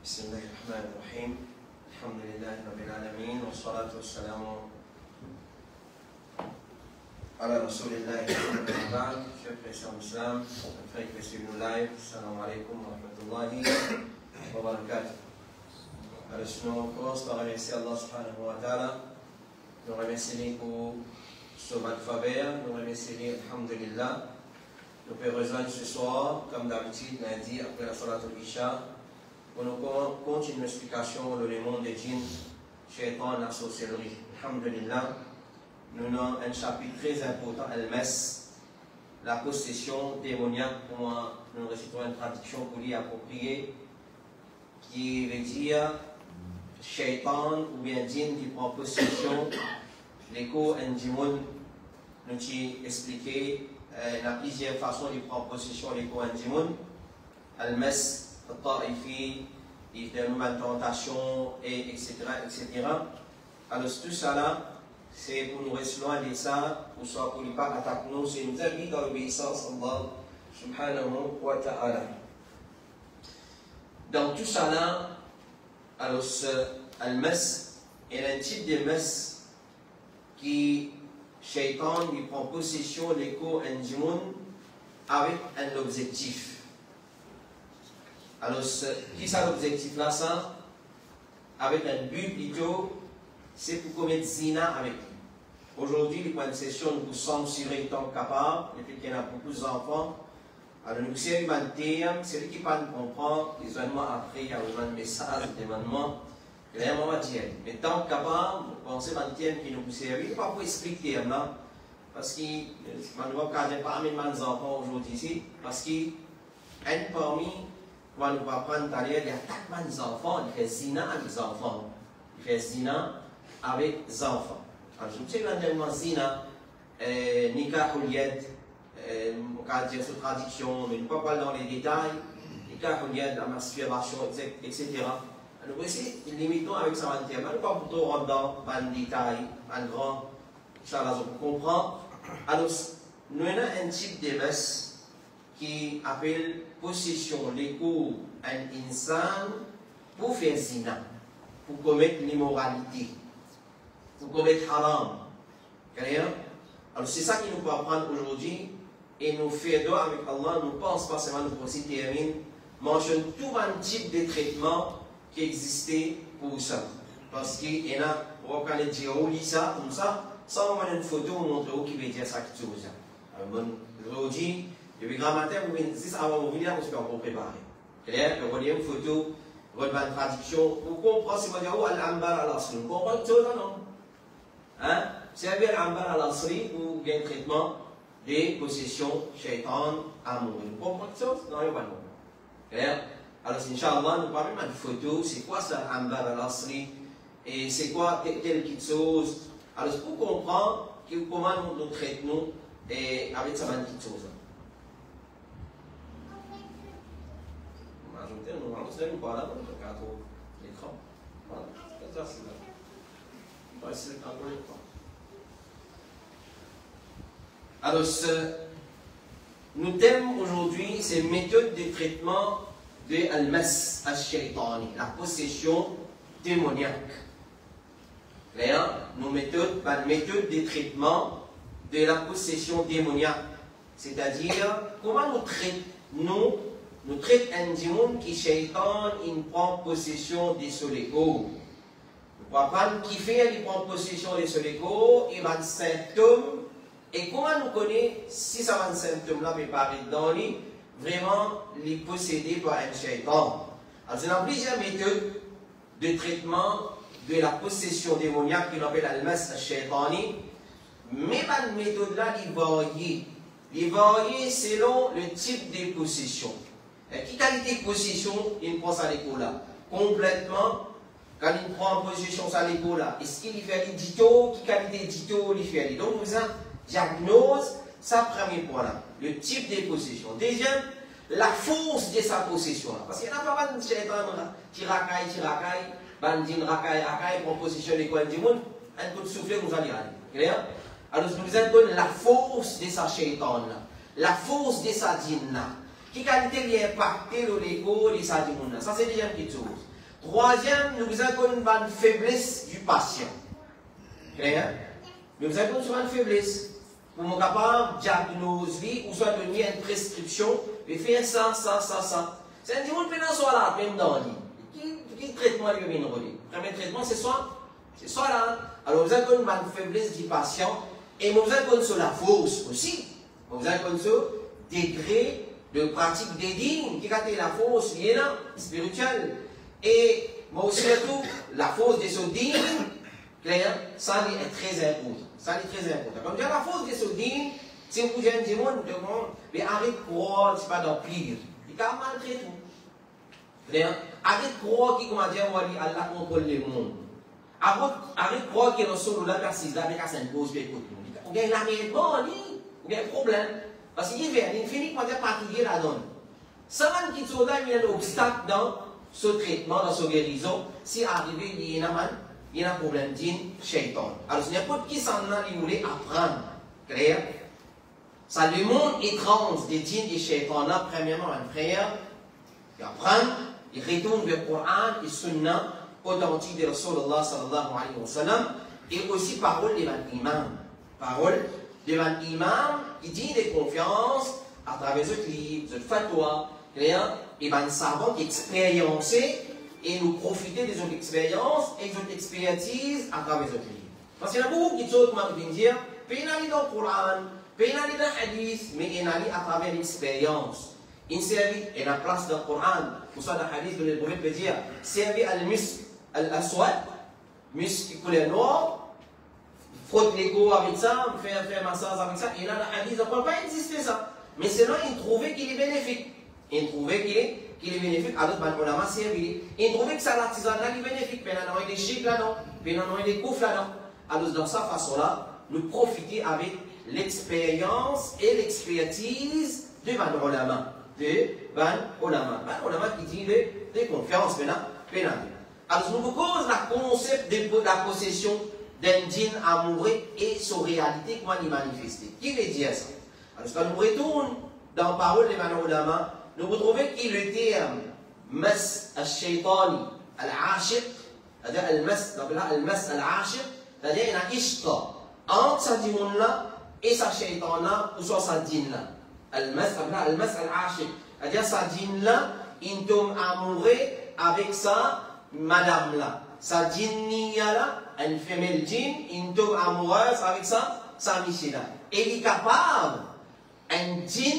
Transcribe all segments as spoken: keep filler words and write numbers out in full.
بسم الله الرحمن الرحيم الحمد لله رب العالمين والصلاة والسلام على رسول الله محمد وبعد. Chers frères et islam, frères qui suivent nos lives, assalamu alaikum wa rahmatullahi wa barakatuh. Alors, nous commençons par remercier Allah subhanahu wa ta'ala, nous remercier pour ce alphabet, nous remercier, alhamdulillah. Nous pouvons rejoindre ce soir, comme d'habitude, lundi, après la salat al-Isha, pour nous continuer l'explication de le monde des djinns, shaitan, la sorcellerie. Alhamdulillah, nous avons un chapitre très important, Al-Mas, la possession démoniaque. Pour moi, nous récitons une traduction pour lui appropriée, qui veut dire shaitan ou bien djinn qui prend possession. L'écho en djimoun, nous avons expliqué. Il y a plusieurs façons de prendre possession des Kohen Dimoun. Al-Mas, Al-Ta'ifi, il fait une tentation, et etc. etc. Alors tout ça là, c'est pour nous rester loin de ça, pour soit pour ne pas attaquer nous, c'est nous habiter dans l'obéissance à Allah subhanahu wa ta'ala. Dans tout ça là, alors Al-Mas est un type de Mas qui Shaitan lui prend possession de l'écho Djimoun avec un objectif. Alors, qui c'est l'objectif là ça? Avec un but plutôt, c'est pour commettre zina avec lui. Aujourd'hui, les points de session nous censurer tant capable, le fait qu'il y en a beaucoup d'enfants. Alors, nous sommes humanitaires, c'est lui qui ne comprend les événements après, il y a besoin de messages, d'événements. Mais tant capable, pensez que qui nous pousse à lui, pas pour expliquer là, parce que je ne vois pas parmi les enfants aujourd'hui ici, parce qu'un parmi, on ne va prendre d'ailleurs, il y a quatre les enfants, il fait zina avec les enfants. Il fait zina avec les enfants. Alors je me suis éventuellement zina, nikah ou lied, on va dire sous traduction, mais ne pas parler dans les détails, nikah ou lied, la masturbation, et cetera. Nous aussi, limitons avec sa matière. Nous ne pas plutôt rentrer dans un détail, un grand, Inch'Allah, on comprend. Alors, nous avons un type de mas qui appelle possession, l'écho, un insan pour faire zina, pour commettre l'immoralité, pour commettre haram. Alors, c'est ça qui nous peut apprendre aujourd'hui et nous fait doigt avec Allah. Nous pensons pas seulement nous aussi terminer, mentionne tout un type de traitement qui existait pour ça. Parce qu'il y en a, on va dire, on lit ça, comme ça, sans avoir une photo, on montre où qui veut dire ça qui chose. Aujourd'hui, depuis grand matin, vous venez ici, avant de venir, vous pouvez encore préparer. Clair, vous voyez une photo, vous voyez une traduction, vous comprenez si vous dites, oh, Al-Ambar al-Asri, vous comprenez tout ça, non? Hein? C'est un Al-Ambar al-Asri ou bien un traitement des possessions shaitan amour. Vous comprenez tout ça? Non, il n'y a pas de problème. Clair? Alors, Inch'Allah, nous parlons de photo, c'est quoi ça, Ambar al-Asri, et c'est quoi telle petite chose. Alors, pour comprendre comment nous traitons et avec ça, petite chose. On va ajouter, nous allons se voir là, on va regarder l'écran. Voilà, c'est ça, c'est là. On va essayer de calculer l'écran. Alors, ce, nous thème aujourd'hui, c'est méthode de traitement de Al-Mas al-Shaytani, la possession démoniaque. Là, nos méthodes, la méthode de traitement de la possession démoniaque. C'est-à-dire, comment nous traitons, nous, nous traitons un démon qui Shaytan, il prend possession de son ego. Nous pouvons prendre qui fait, il prend possession de son ego, il va un symptôme. Et comment nous connaissons si ça va un symptôme là, mais pas dans lui, vraiment les posséder par un shaitan. Alors, il y a plusieurs méthodes de traitement de la possession démoniaque qu'on appelle Al-Mas al-Shaytani. Mais cette méthode-là, il varie. Il varie selon le type de possession. Quelle qualité de possession il prend ça l'écho là? Complètement, quand il prend possession ça l'écho là, est-ce qu'il fait l'édito? Quelle qualité d'édito il fait? Donc, nous avons diagnose. Ça, premier point là, le type de possession. Deuxième, la force de sa possession. Là. Parce qu'il n'y a pas mal de shaitan qui racaille, qui racaille, bandine, racaille, racaille, prend possession des coins du monde, un coup de souffle, vous allez aller. Clair? Alors, nous avons la force de sa shaitan là, la force de sa djinn là. Qui qualité lui impacter le l'ego de sa djinn là. Ça, c'est déjà une petite chose. Troisième, nous avons une faiblesse du patient. Clair? Nous avons une faiblesse. Pour nous capable de diagnostiquer ou soit donner une prescription, de faire ça, ça, ça, ça. C'est un petit monde qui soit là, même dans le lit. Quel traitement il vient de donner? Le premier traitement, c'est soit, c'est soit là. Alors, vous avez une faiblesse du patient et nous avons sur la force aussi. Nous avons sur le degré de pratique des dîmes qui a la force liée là, spirituelle. Et moi aussi, tout, la force de ce dîme, clair, ça est très important. Ça est très important. Comme dire la force de ce dîme, si vous avez un démon, mais arrête de croire, c'est pas d'emplir. Il a malgré tout. Clair? Arrête de croire qu'il, comment dire, Allah contrôle le monde. Arrête de croire qu'il y a un seul là, persiste là, avec un s'impose, puis écoute. On gagne la merde, bon, on gagne un problème. Parce qu'il vient, il finit par fatiguer la donne. Ça va qui sont là, il y a un obstacle dans ce traitement, dans ce guérison. Si arrivé, il y a un il y a un problème d'une shaitan. Alors, c'est n'importe qui s'en a, il voulait apprendre. Clair? Ça, le monde étrange des djinns et shaitans, premièrement, un frère, il apprend, il retourne vers le Coran et Sunna authentique de Rasulullah sallallahu alayhi wa sallam, et aussi parole devant l'imam. Parole devant l'imam qui dit des confiances à travers ce livre, ce fatwa, et ben savant qui expériencé et nous profiter des autres expériences et des autres expertises à travers ce livre. Parce qu'il y a beaucoup de choses, comme je viens de dire, puis il y a dans le Coran, puis il y a dans le hadith, mais il y a à travers l'expérience. Il servi à la place dans le Coran, pour ça, dans le hadith, le prophète peut dire, servi à l'misk al-aswad, misk qui coulait noir, frotte l'égo avec ça, faire faire massage avec ça, et là, le hadith, ça ne peut pas exister ça. Mais sinon, il trouvait qu'il est bénéfique. Il trouvait qu'il est, qu'il est bénéfique, alors ben, on a servi. Il trouvait que ça l'artisanat est bénéfique, mais là, il y a des chics là-dedans, mais là, il y a des coufs là-dedans. Alors, dans cette façon-là, nous profiter avec l'expérience et l'expertise de Ban Olama. De Ban Olama. Ban Olama qui dit de, de confiance, maintenant, maintenant. Alors, nous vous cause le concept de la possession d'un djinn amoureux et sa réalité, comment il manifeste. Qui veut dire ça? Alors, quand nous retournons dans la parole de Ban Olama, nous retrouvons que le terme mas al-shaytani al-ashiq, c'est-à-dire al-mas, donc là, al-mas al-ashiq, c'est-à-dire il y a un ishqa entre sa djinn-là et sa shaytan-là, ou soit sa djinn-là. Al-mas al-ashiq, c'est-à-dire sa djinn-là, il tombe amoureux avec sa madame-là. Sa djinn-là, une femelle djinn, il tombe amoureuse avec sa, sa michée-là. Et il est capable, un djinn,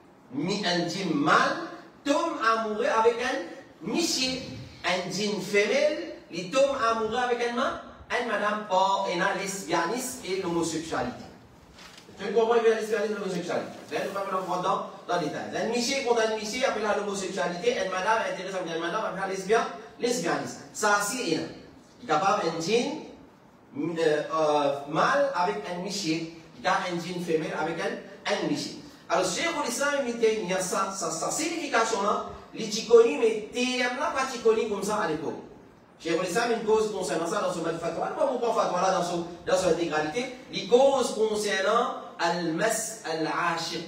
un djinn mâle tombe amoureux avec un monsieur, un djinn femelle, il tombe amoureux avec un man, un madame par un lesbianisme et l'homosexualité. Tu comprends bien lesbianisme et l'homosexualité? Là, nous ne pouvons pas dans dans le détail. Un monsieur contre un monsieur appelle l'homosexualité, un madame intéressée avec un madame appelle lesbien, lesbianisme. Ça, c'est il est capable un djinn euh, euh, mâle avec un monsieur, il a un djinn femelle avec un, un monsieur. Alors, Cheikh Islam, il y a sa, sa, sa signification-là, les ticoni, mais termes-là, pas ticoni comme ça à l'époque. Cheikh Islam, une cause concernant ça dans ce mode fatwa, pas pourquoi fatwa là dans, son, dans son intégralité, les causes concernant al-mas al-ashiq.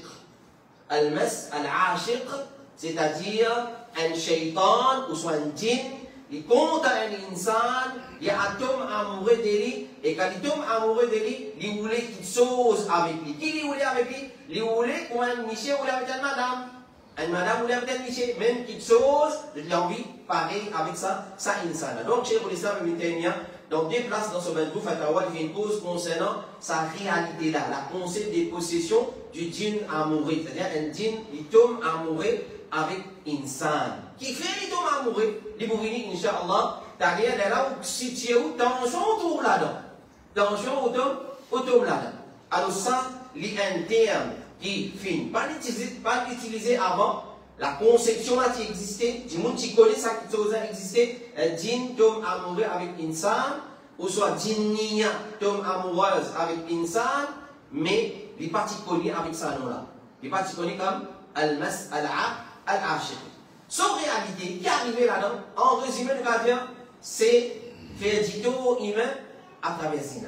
Al-mas al-ashiq, c'est-à-dire un shaitan ou soit un djinn, il compte à un insan, il y a un homme amoureux de lui, et quand il tombe amoureux de lui, il voulait qu'il chose avec lui. Qui il voulait avec lui? Il voulait comme un monsieur voulait avec une madame. Une madame voulait avec un monsieur, même qu'il chose, il a envie pareil avec ça, ça insan. Donc, Cheikh Islam Ibn dans deux places dans ce Bandou Fatawa, il fait une cause concernant sa réalité-là, la concept des possessions du djinn amoureux. C'est-à-dire un djinn, il tombe amoureux avec insan. Qui fait il tombe amoureux, il vous venir, Inch'Allah, derrière là où situé où tension autour là-dedans. Tension autour, autour là-dedans. Alors ça, il y a un terme qui finit pas l'utiliser avant. La conception là qui existait, du monde qui connaît ça qui a existé, un djinn tombe amoureux avec insan, ou soit djinnia tombe amoureuse avec insan, mais les parties connues avec ça nom là. Les parties connues comme al-mas al-ashiq. Sans réalité, qui est arrivé là-dedans, en résumé, le va dire, c'est faire du tout humain à travers zina.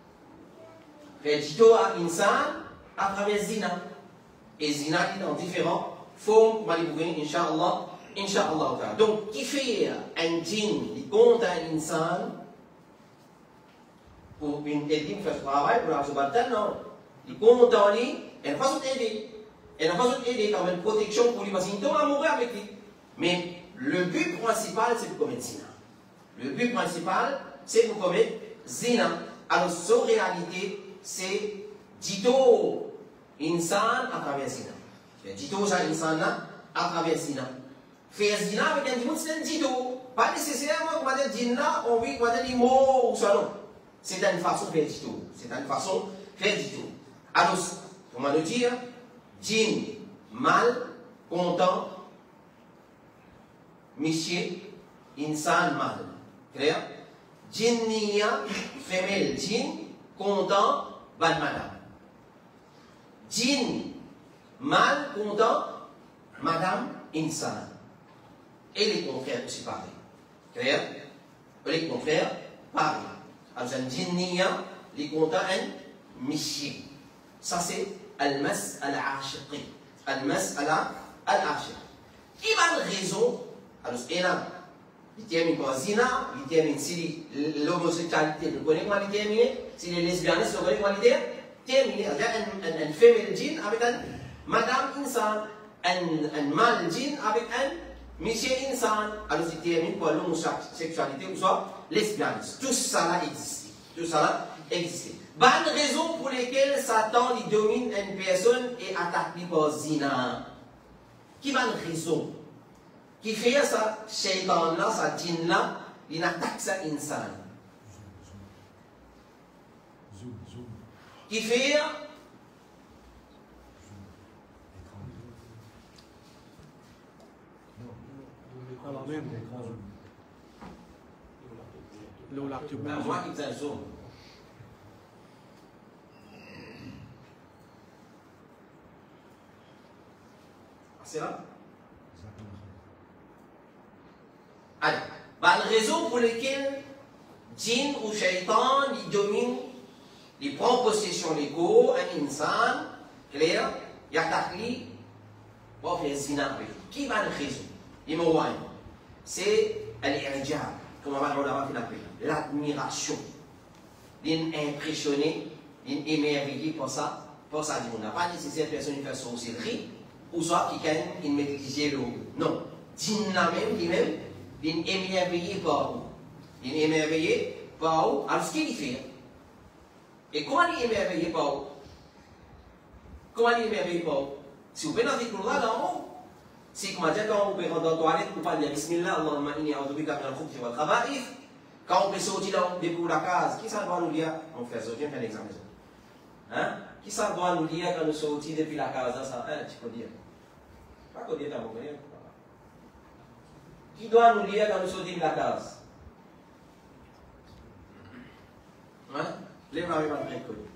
Faire du tout à insan à travers zina. Et zina est dans différentes formes, Inch'Allah, Inch'Allah. Donc, qui fait un djinn, il compte un insan pour une aider faire ce travail, pour avoir ce non. Il compte en lui, elle va s'aider. Elle va s'aider comme une protection pour lui, parce qu'il doit mourir avec lui. Mais le but principal, c'est de commettre zina. Le but principal, c'est de commettre zina. Alors, sa réalité, c'est dito insan à travers zina. Dito ça insan à travers zina. Faire zina avec un djinn, c'est un dito. Pas nécessairement qu'on va dire zina, on veut qu'on va dire les mots ou ça, non. C'est une façon de faire dito. C'est une façon de faire dito. Alors, comment nous dire, djinn, mal, content, monsieur, insan, mal. Clair? Djinniya, femelle, djinn, content, ban madame. Djinn, mal, content, madame, insan. Et les contraires aussi pareil. Clair? Les contraires, pareil. Alors, un djinniya, les contents, un monsieur. Ça, c'est al-mas al-ashiqi. Al-mas al-ashiqi. Qui va une raison? Alors, c'est là. Il termine par zina, il termine si l'homosexualité, vous connaissez comment il termine? Si les lesbianistes, vous connaissez comment il termine? C'est-à-dire un femelle djinn avec un madame insan, un mâle djinn avec un monsieur insan. Alors, il termine par l'homosexualité ou soit lesbianisme. Tout ça existe. Tout ça existe. Bonne raison pour lesquelles Satan il domine une personne et attaque par zina. Qui va une raison? Qui fait ça, shaitan là, ça djinn là, il attaque ça insan. Qui fait moi qui t'en zoom. C'est là? Allez, bah, la raison pour laquelle djinn ou shaitan, il domine, il prend possession de l'ego, un insan, clair, il attaque lui, pour faire zina avec lui. Qui va la raison? Numéro un, c'est l'irjab, comme on va l'appeler, l'admiration. L'impressionné, l'émerveillé pour ça, pour ça, on n'a pas nécessaire personne qui fait sorcellerie, ou soit qui gagne une maîtrise l'eau. Non, djinn là même, lui-même, il est émerveillé par où? Il est émerveillé par où? Alors, ce qu'il fait. Et comment il est émerveillé par où? Comment il est émerveillé par où? Si vous pouvez dans là dans haut, si comment dire, quand vous pouvez rentrer dans la toilette, vous pouvez dire Bismillah, Allahumma inni a'udhu bika min al-khubuthi wal khaba'ith. Quand on peut sortir depuis la case, qui ça doit nous dire? On fait ça, viens faire l'examen. Hein? Qui ça doit nous dire quand nous sortons depuis la case? Ça, hein, tu peux dire. Pas qu'on dit, t'as pas dire. Qui doit nous lire quand nous sortons de la case? Hein? Les maris vont bien connu.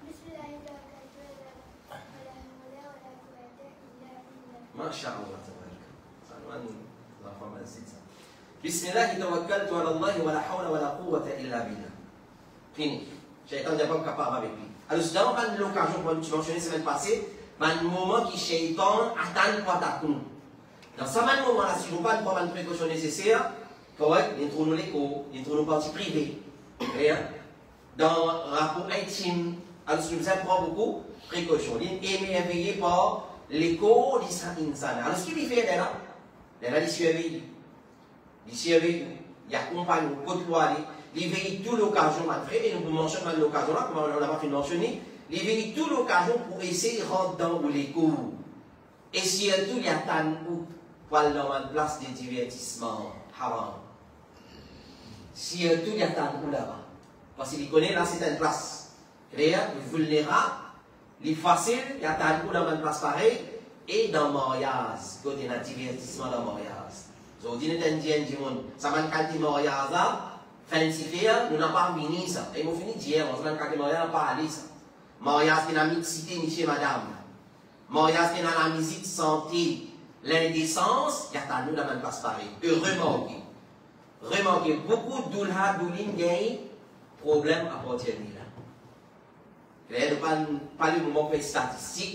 Masha'Allah. Ça nous a fait c'est ça. Bismillah, tawakkaltu ala Allah wa la hawla wa la quwwata illa billah. Fini. Shaitan n'est pas capable avec lui. Alors, c'est dans l'occasion pour tu mentionnais la semaine passée, un moment qui Shaitan attend pour attaquer nous. Dans ce moment-là, si nous ne prenons pas une précaution nécessaire, correct, nous trouvons l'écho, nous trouvons partie privée. Dans le rapport intime, alors si nous prenons beaucoup de précautions, nous sommes émerveillés par l'écho de l'insan. Alors ce qu'il fait là, il surveille. Il surveille, il accompagne, il côtoie, il veille toute l'occasion, et nous mentionnons l'occasion là, comme on l'a pas fait mentionner, il veille toute l'occasion pour essayer de rentrer dans l'écho. Et surtout, il y a tant de pour aller dans une place de divertissement haram. Surtout, il y a tant de là-bas. Parce qu'il connaît là, c'est une place claire, vulnérable, il est facile, il y a tant de dans une place pareille, et dans le mariage, côté d'un divertissement dans le mariage. Donc, on dit que du monde, ça m'a dit que le mariage là, fancy faire, nous n'avons pas fini ça. Et nous finissons d'hier, on s'en dit que le mariage n'a pas allé ça. Mariage qui n'a pas mixité, monsieur, madame. Mariage qui n'a pas la musique, santé. L'indécence, il y a tant de dans une place pareille. Et remarquez, remarquez, beaucoup de doulha, doulin, gagne, problème à partir de là. Là, nous ne parlons pas de moment statistique,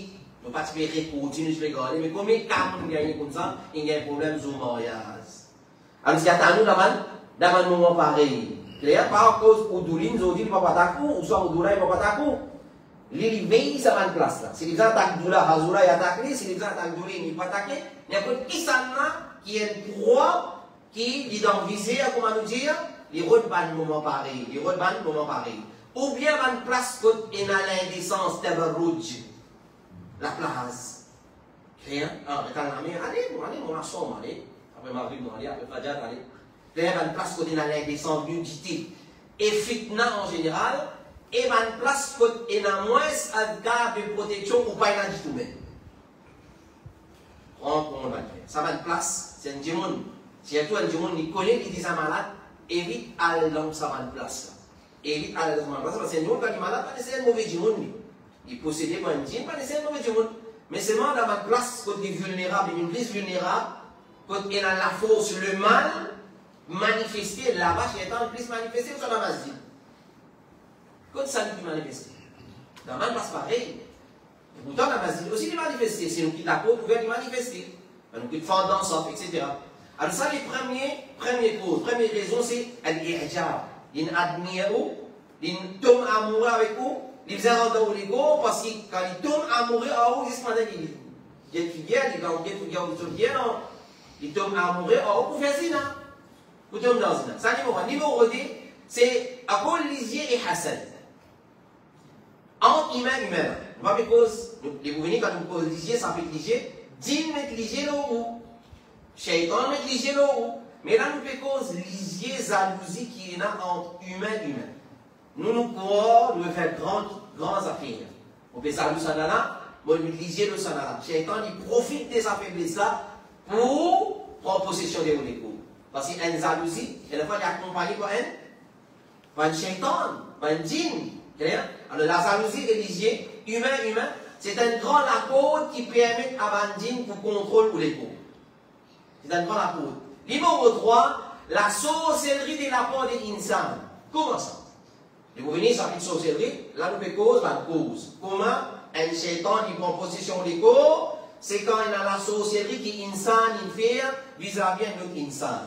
ne pas espérer continuer de regarder, mais comme il gagne comme ça, il y a un problème de mariage. Alors, si à nous, dans un moment pareil, clair, par cause où Doulin, nous dit, papa takou, ou soit où Doula, papa takou, il veille ça va en place là. Si les gens attaquent Doula, Hazura, il attaque, si les gens attaquent Doulin, il pas attaquer, il y a que qui s'en a, qui est le droit, qui dit dans viser, comment nous dire, il rebat un moment pareil, il rebat un moment pareil. Ou bien, une place côte et dans l'indécence, Tabarrouj, la place. Clair, alors, quand la mère, allez, allez, mon garçon, allez, après ma vie, allez, après Fadjad, allez. Clair, une place côté dans l'indécence, nudité, et fitna en général, et une place côté dans moins un cas de protection ou pas du tout même. On va faire. Ça va une place, c'est un démon. Si un démon qui connaît, qui dit ça malade, évite aller dans sa place. Évite aller dans sa place. Parce que c'est un démon qui est malade, c'est un mauvais démon. Il possède un démon, c'est un mauvais démon. Mais c'est moi dans ma place, quand il est vulnérable, il est plus vulnérable, quand il a la force, le mal, manifesté, là-bas, il est plus manifesté sur la masjid. Quand ça nous manifeste. Dans la place pareil. Et pourtant, la masjid aussi est manifesté. C'est nous qui d'accord pour le manifester. Nous qui faisons danse, et cetera. Alors ça, les premiers, premières causes, première raison, c'est l'ijab. Il admire ou, il tombe amoureux avec vous, il faisait rendre au légo, parce que quand il tombe amoureux à vous, il se demande qu'il y a une figure, il y a une figure, il tombe amoureux à vous pour faire ça. Vous tombez dans ça. Ça, numéro deux, c'est à cause lisier et Hassan. En humain, humain. Pas parce que les gouverneurs, quand nous posons lisier, ça fait lisier. Djinn met lisier là où. Shaitan met lisier là où. Mais là, nous faisons lisier, jalousie qui est là entre humain et humain. Nous, nous croyons, nous faire grandes, grandes affaires. On fait ça, nous, ça là, nous lisier, nous, ça là. Shaitan, il profite de sa faiblesse là pour prendre possession des molécules. Parce qu'il y a une jalousie, et la fois, il est accompagné par un, par un shaitan, par un djinn. Alors, la jalousie religieux, humain, humain, c'est un grand accord qui permet à un djinn pour contrôler ou les cours. C'est un grand accord. Numéro trois, la sorcellerie de la part des insans. Comment ça? Et vous venez, ça fait sorcellerie, là, nous fait cause, la cause. Comment un shaitan qui prend possession des corps, c'est quand il a la sorcellerie qui est insan, il fait vis-à-vis de notre insan.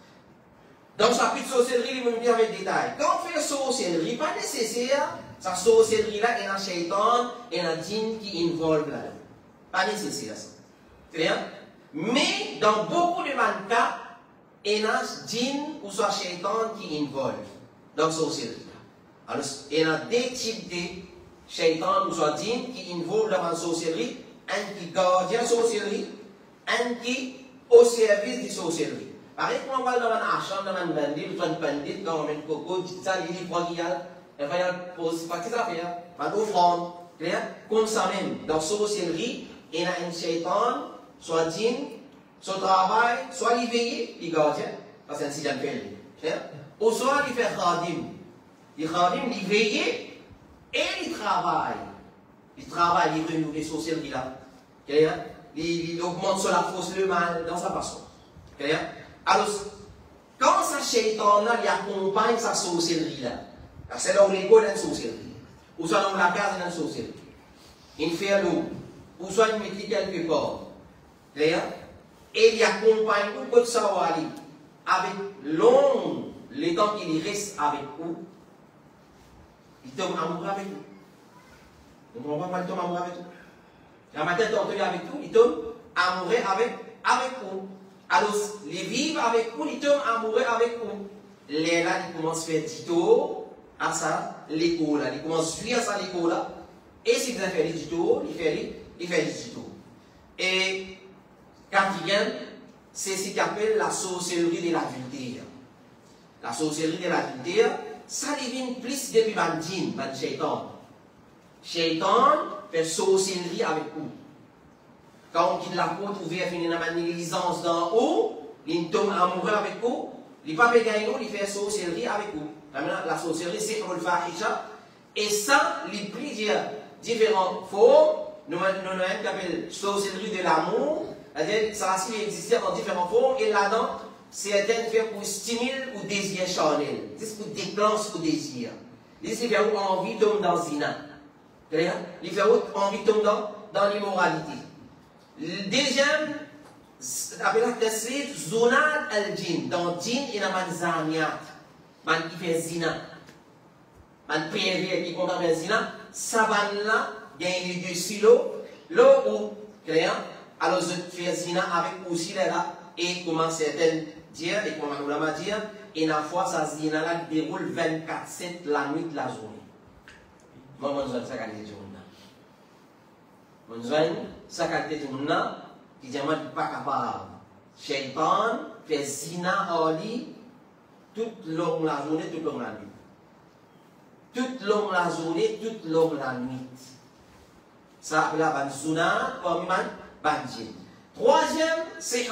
Donc, ça peut être sorcellerie, il me dit avec détail. Quand on fait sorcellerie, pas nécessaire, sa sorcellerie-là est un shaitan et un djinn qui involve là-dedans. Pas nécessaire, ça. Clair? Mais, dans beaucoup de cas, il y a un djinn ou soit shaitan qui involve dans sorcellerie. Alors, il y a deux types de shaitan ou soit djinn qui involve dans la sorcellerie. Un qui garde la sorcellerie, un qui au service de sorcellerie. Par exemple, on va dans un achat, dans un bandit, dans un bandit, dans un coco, ça, il dit quoi qu'il y a, il va y avoir pas qu'est-ce à faire, pas d'offrande, clair? Comme ça même, dans la sorcellerie, il y a un shaitan, soit djinn, soit travail, soit il veille, il garde, parce que c'est un sixième fait, clair? Ou soit il fait khadim. Il khadim, il veille et il travaille. Il travaille, il renouvelle les sorcelleries là. Il, il augmente sur la force le mal dans sa façon. Alors, quand sa shaitan-là, il accompagne sa sorcellerie là, c'est là où l'école est une sorcellerie, ou soit dans la case, il y a une sorcellerie. Il fait l'eau, ou soit il met quelque part. Et il accompagne ou quoi que ça va aller, avec long, les temps qu'il reste avec vous, il tombe amoureux avec vous. Vous ne comprenez pas, il tombe amoureux avec vous. La matin, il tombe avec vous, il tombe amoureux avec, avec vous. Alors, les vivre avec vous, ils tombent amoureux avec vous. Les là, ils commencent à faire dito à ça, l'école là. Ils commencent à suivre ça, l'école là. Et si vous avez fait les dito, ils font les dito. Et quatrième, c'est ce qu'on appelle la sorcellerie de l'adultère. La sorcellerie de l'adultère, ça devient plus depuis le djinn, le shaitan. Shaitan fait sorcellerie avec vous. Quand on quitte la porte ouverte, il y a une licence d'en haut, il tombe amoureux avec vous, il ne peut pas gagner, il fait sorcellerie avec vous. La sorcellerie, c'est le fahisha. Et ça, il y a plusieurs différentes formes. Nous avons une qui appelle sorcellerie de l'amour. C'est-à-dire que ça existe en différentes formes. Et là-dedans, certaines fait pour stimuler ou désir charnel. C'est pour déclencher le désir. Il fait envie de tomber dans zina. Il fait envie de tomber dans dans l'immoralité. Le deuxième, appelé la suite, zonat al-jin. Dans jin, il y a un zaniat. Man qui fait zina. Man prière qui compte avec zina. Saban là, il y a une deux silos. Là où, clair, alors je fais zina avec aussi là, et comment certains disent, et comment on va dire, et la fois, ça zina là déroule vingt-quatre sept la nuit de la journée. Moi, je ne sais pas qualité de journée. Je ne sais pas qualité de journée, qui dit, moi, je ne suis pas capable. Shaitan fait zina en lit toute longue la journée, toute longue la nuit. Toute longue la journée, toute longue la nuit. Ça, là, ban sunat, comme man, ban jinn. Troisième, c'est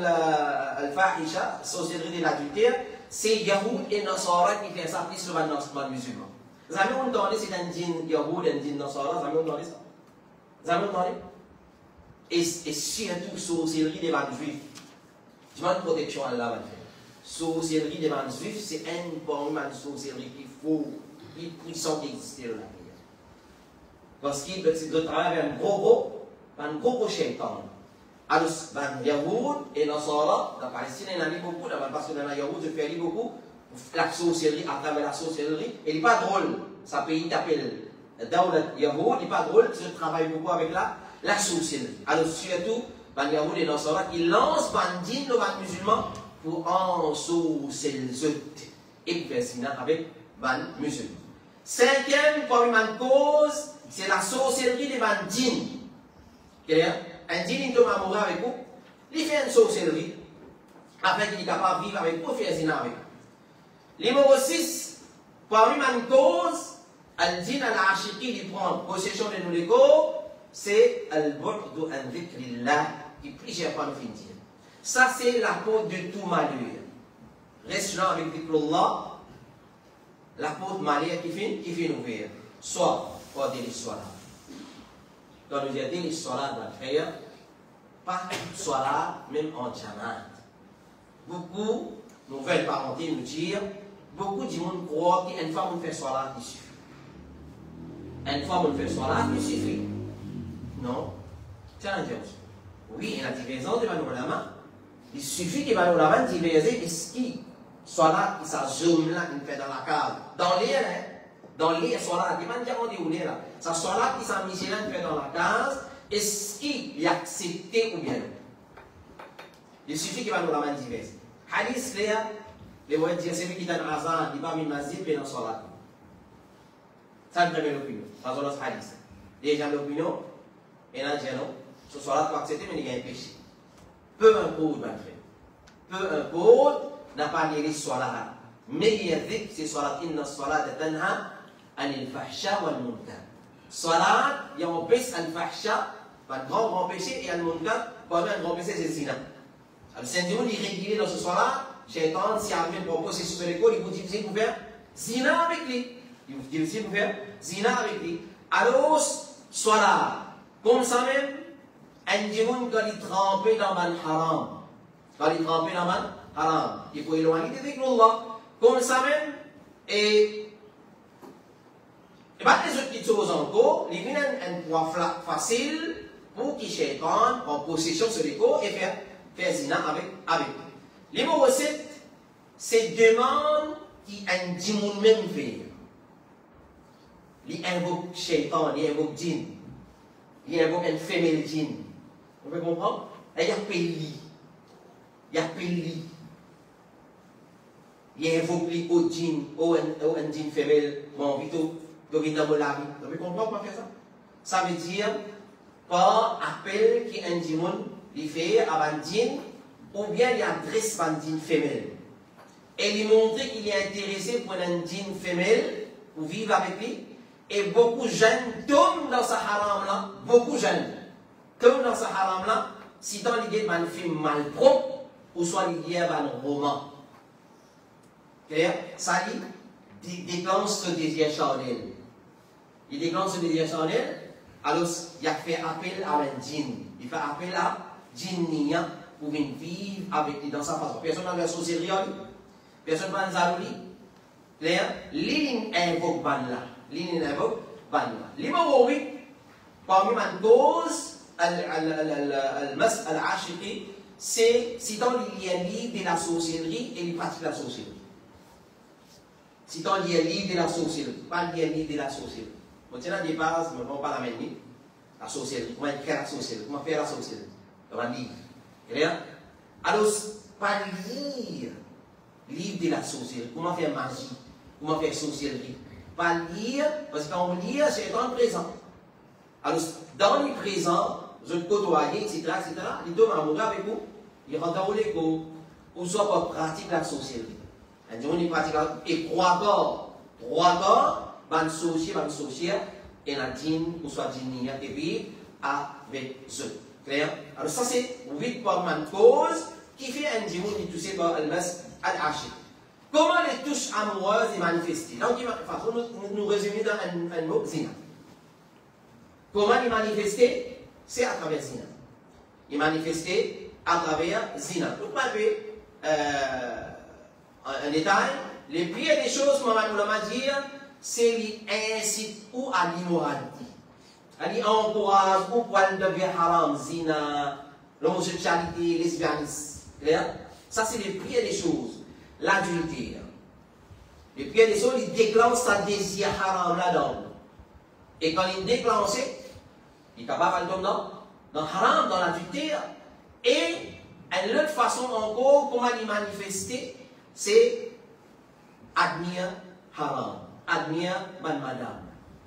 al-fahisha, sorcellerie de l'adultère, c'est Yahoud et Nasara qui fait ça plus sur les musulmans. Vous avez entendu c'est un djinn Yahoud et un djinn Nasara, vous avez entendu ça? Vous avez entendu? Et, et surtout, sorcellerie des juifs. Je demande protection à Allah. Sorcellerie des juifs, c'est un bon man sorcellerie qui faut, qui puissant d'exister là. Parce qu'il doit travailler avec un gros gros, un gros gros shaitan. Alors, ben, Yahoud et Nasara, dans la Palestine, il y en a beaucoup, parce que dans la Yahoud, je fais beaucoup, la sorcellerie, à travers la sorcellerie, et il n'est pas drôle. Ça pays t'appelle Daoulat Yahoud, il n'est pas drôle, je travaille beaucoup avec la, la sorcellerie. Alors, surtout, ben, Yahoud et Nasara, qui lancent bandits, nos musulmans, pour ensorceler et pour faire sinon avec les musulmans. Cinquième, comme une cause, c'est la sorcellerie des bandits. Un djinn il tombe amoureux avec vous, il fait une sorcellerie, afin qu'il est capable de vivre avec vous, faire zina avec vous. Numéro six, parmi les causes, un djinn al-ashiqi qui prend possession de nos légos, c'est al-bu'du an dhikrillah, qui prie cher pas nous finir. Ça, c'est la porte de tout malheur. Reste là avec dhikrullah, la porte malheur qui finit, qui finit ouverte. Soit, pour dire l'histoire. Quand nous disons l'histoire de la prière, pas toute soirée, même en jamaat. Beaucoup, nouvelle parenté nous dire, beaucoup de monde croient qu'une fois on fait soirée, il suffit. Une fois on fait soirée, il suffit. Non. C'est un Dieu. Oui, il y a des raisons de Manoulama. Il suffit que Manoulama diverse ce qui soit là, ça zoom là, il fait dans la cave. Dans l'air, hein. Dans l'air, soit là, il y a des gens qui ont dit là. Ça soit là, qui s'en mis là, il fait dans la case. Est-ce qu'il a accepté ou bien non? Il suffit qu'il va nous la main diverse. Hadith, là, les voix dire celui qui est dans Azan, il va me masjid, il est dans Salat. Ça, c'est une opinion. Ça, c'est notre hadith. Les gens l'opinion, et là, j'ai non. Ce Salat, pas accepter, mais il y a un péché. Peu importe, ma frère. Peu importe, n'a pas lié Salat. Mais il y a dit que c'est Salat, inna Salat de tanha, anil fahsha wal munkar. Salat, il y a un péché al-fahsha, un grand, grand péché, et al-munkar, pour un grand péché, c'est le zina. Alors, Saint-Dieu, il est régulier dans ce soir-là, Shaitan, si Armin propose ses super écoles, il vous dit, vous faire zina avec lui. Il vous dit, vous faire zina avec lui. Alors, soir-là, comme ça même, un démon, quand il trempé dans le haram, quand il trempé dans le haram, il faut éloigner de Allah. Comme ça même, et Et bien, les autres petites choses encore, il y a un point facile pour que Shaitan en possession sur les corps et faire, faire zina avec, avec lui. Numéro sept, c'est demande qui un djinn même fait. Il invoque Shaitan, il invoque djinn. Il invoque une femelle djinn. Vous pouvez comprendre? Et il appelle lui. Il appelle lui. Il invoque lui au djinn, au un djinn femelle, bon, plutôt. Donc, il vous comprenez comment faire ça? Ça veut dire, par appel qui un djinn, il fait à un djinn, ou bien il adresse à un djinn femelle. Et il montre qu'il est intéressé pour un djinn femelle, pour vivre avec lui. Et beaucoup de jeunes tombent dans ce haram-là, beaucoup de jeunes tombent dans ce haram-là, si dans l'idée d'un film malpropre, ou soit l'idée d'un roman. Clair? Ça dit, déclenche ce désir charnel. Il déclenche ce désir charnel, alors il a fait appel à un djinn. Il fait appel à djinnia pour venir vivre avec lui dans sa façon. Personne n'a la sorcellerie, personne n'a la zalouli. Clair? L'île invoque ban là. L'île invoque ban là. Numéro huit, parmi les causes, al-mas al-ashiqi, c'est si dans il y a un livre de la sorcellerie et il pratique la sorcellerie. Si dans il y a un livre de la sorcellerie, pas il y a un livre de la sorcellerie. Bon, tiens, des bases, mais on ne va pas la mener. La sorcellerie, comment écrire la sorcellerie, comment faire la sorcellerie. Dans un livre. Clair? Alors, pas lire livre de la sorcellerie, comment faire magie, comment faire sorcellerie. Pas lire, parce que quand on lit, c'est dans le présent. Alors, dans le présent, je côtoyer, et cetera, et cetera, il tombe amoureux avec vous, il rentre dans l'écho, ou soit pour pratiquer la sorcellerie. Un jour, il pratique la et trois corps, trois corps, van sorcier, van sorcière, et la djinn, ou soit djinnia, et puis, avec eux. Clair? Alors, ça, c'est huit par une cause qui fait un djinn qui touche par al-mas al-ashik. Comment les touches amoureuses sont manifestées? Donc, nous, nous résumons dans un, un mot, zina. Comment les manifester? C'est à travers zina. Les manifester à travers zina. Vous pouvez euh, un détail. Les pires des choses, Mohamed Oulama dit, c'est les incite ou à l'immoralité. Elle encourage ou poil de vie haram, zina, l'homosexualité, lesbianisme. Ça, c'est les pires des choses. L'adultère. Les pires des choses, il déclenche sa désir haram là-dedans. Et quand il déclenche, il est capable de tomber dans, dans haram, dans l'adultère. Et une autre façon encore, comment il manifester, c'est admire haram, admire ban madame.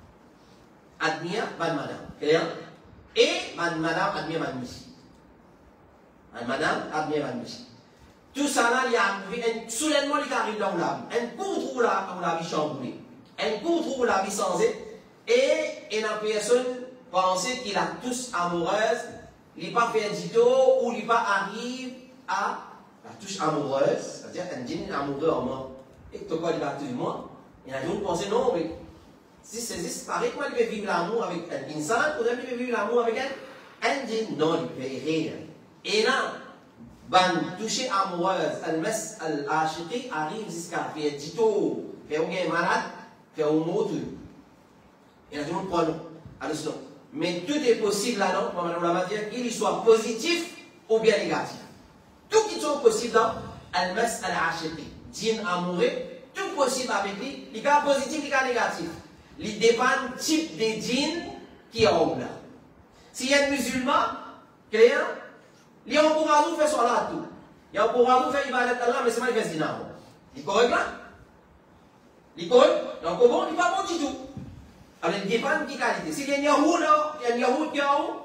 Admire ban madame. Clair? Et ban madame admire ban monsieur. Ban madame admire ban monsieur. Tout ça là, il y a un soulèvement qui arrive dans la vie. Un coup trouve la vie chamboulée. Un coup trouve la vie changée. Et la personne pense qu'il a tous amoureuse, il n'est pas fait un dito ou il n'est pas arrive à la touche amoureuse, c'est-à-dire un djinn amoureux en moi. Et que quoi il va tout le monde? Il y a des gens qui pensent non, mais si c'est pareil, comment il peut vivre l'amour avec un insan, ou il peut vivre l'amour avec un, un djinn? Non, il peut rire. Et là, ban toucher amoureuse, al-mas al-ashiqi arrive jusqu'à faire dito, faire un malade, faire un mot tout. Et là, tout le monde prend non. Alors, mais tout est possible là-dedans, on va dire qu'il soit positif ou bien négatif. Tout qui est possible dans al-mas al-ashiqi, djinn amoureux, tout possible avec lui, il y a positif, il y a négatif. Il dépend du type de djinn qui est en là. S'il y a un musulman, clair, il encourage nous à faire ça là tout. Il encourage nous à faire ibadat Allah, mais c'est mal fait zina. Il est correct là? Il est correct? Donc, bon, il n'est pas bon du tout. Alors, il dépend de qualité. Si il y a un Yahoo là, il y a un Yahoo,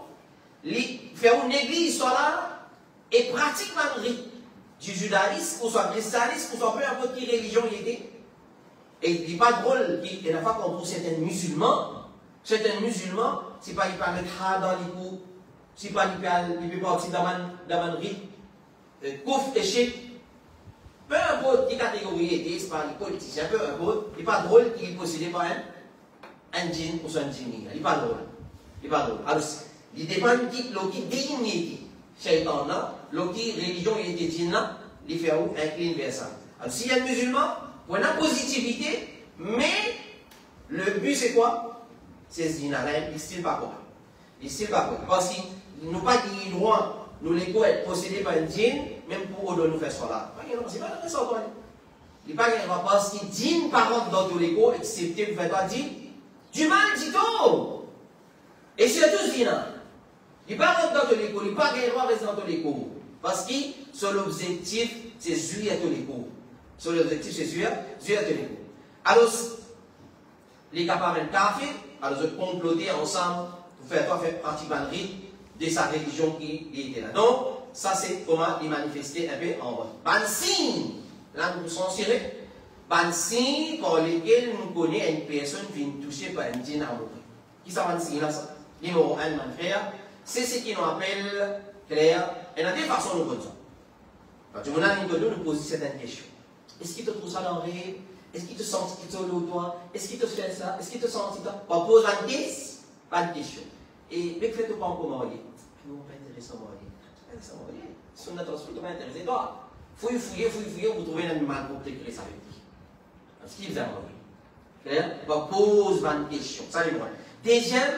il fait une église soit là et pratique le rite du judaïsme, ou soit christianisme, ou soit peu importe quelle religion il était. Et il n'est pas drôle, il n'y a pas qu'on trouve certains musulmans. Certains musulmans, c'est pas ils parlent de dans les coups, c'est pas ils parlent, ils peuvent partir dans un rite, couf et chèque. Peu importe quelle catégorie il était, c'est pas les politiciens, peu importe, il n'est pas drôle qu'il est possédé par un. Un djinn ou un djinn, il n'est pas drôle. Il n'est pas drôle. Alors, il dépend de qui dignité. Shaitan là, qui religion il était djinn là, il fait où incline vers ça. Alors, s'il y a un musulman, on a positivité, mais le but c'est quoi? C'est ce là, il ne style pas quoi. Il ne style pas quoi. Parce qu'il nous pas dit droit, nous les go être possédés par un djinn, même pour eux nous faire ça là. C'est pas de ça, toi. Il n'est pas grave parce qu'il djinn par contre dans tous les go, excepté pour faire toi djinn. Du mal, dit-on. Et c'est tout zina. Il ne va pas rentrer dans l'école, il ne va pas gagner droit à rester dans l'école. Parce que son objectif, c'est jouer à tous les cours. Son objectif, c'est jouer à tous les cours. Alors, les capables de café, alors ils comploter ensemble pour faire toi faire partie de sa religion qui était là. Donc, ça c'est comment il manifestait un peu en bas. Ban signe, là nous sommes censurés. Ban signe pour lesquels nous connaissons une personne qui vient toucher par un djinn amoureux. Qui ça ban signe là ça? Numéro un, mon frère, c'est ce qu'on appelle clair. Et il y a des façons de faire ça. Quand tu nous nous poser certaines questions. Est-ce qu'il te trouve ça dans le rêve? Est-ce qu'il te sent qu'il te au toi? Est-ce qu'il te fait ça? Est-ce qu'il te sent ça? On pose une question, pas de question. Et mais faites-vous pas encore marier. Je ne suis pas intéressé à marier. Intéressé à marier. Si on a transmis, tu vas intéresser toi. Fouillez, fouillez, fouillez, fouillez, vous trouvez un animal pour t'écrire ça avec lui. Parce qu'il vous a marié. Clair? On pose une question. Ça, c'est moi. Deuxième,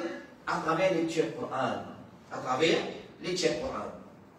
à travers les lectures Coran. À travers les lectures Coran.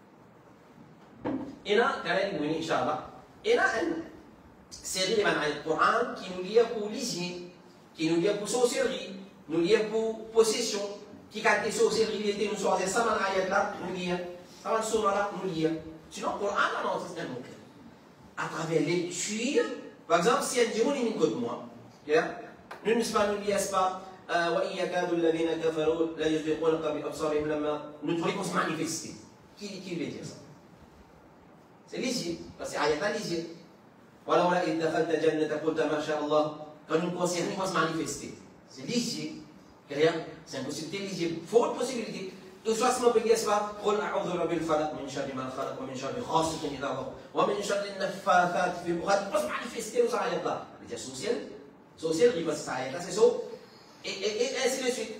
Et là, Inch'Allah, il y a une série de Coran qui nous lie pour lisier, qui nous lie pour sorcellerie, nous lie pour possession, qui a été sorcellerie, il était nous soirée, ça m'a ayat là, nous lie, ça m'a sourate là, nous lie. Sinon, Coran, là, non, c'est un mot. À travers les lectures, par exemple, si un démon est contre moi, nous ne sommes pas, nous lions pas, وَإِنْ يَكَادُ الَّذِينَ كَفَرُوا لَا يُزْلِقُونَكَ بِأَبْصَارِهِمْ لَمَّا nous trouvons se manifester. Qui, qui veut dire ça? C'est lisier, parce que ayat là lisier. Voilà, voilà, il dakhalta jannata qulta ma sha Allah. Quand nous concernons, il va se manifester. C'est lisier. C'est une possibilité lisier. Il faut une possibilité. Tout ça, c'est mon pays, n'est-ce pas? قُلْ أَعُوذُ بِرَبِّ الْفَلَقِ مِنْ شَرِّ مَا خَلَقَ وَمِنْ شَرِّ غَاسِقٍ إِذَا وَقَبَ وَمِنْ شَرِّ النَّفَّاثَاتِ فِي الْعُقَدِ. Il va se manifester aux ayats là. Il y a social, social, il va se faire là, c'est ça. Et, et, et ainsi de suite.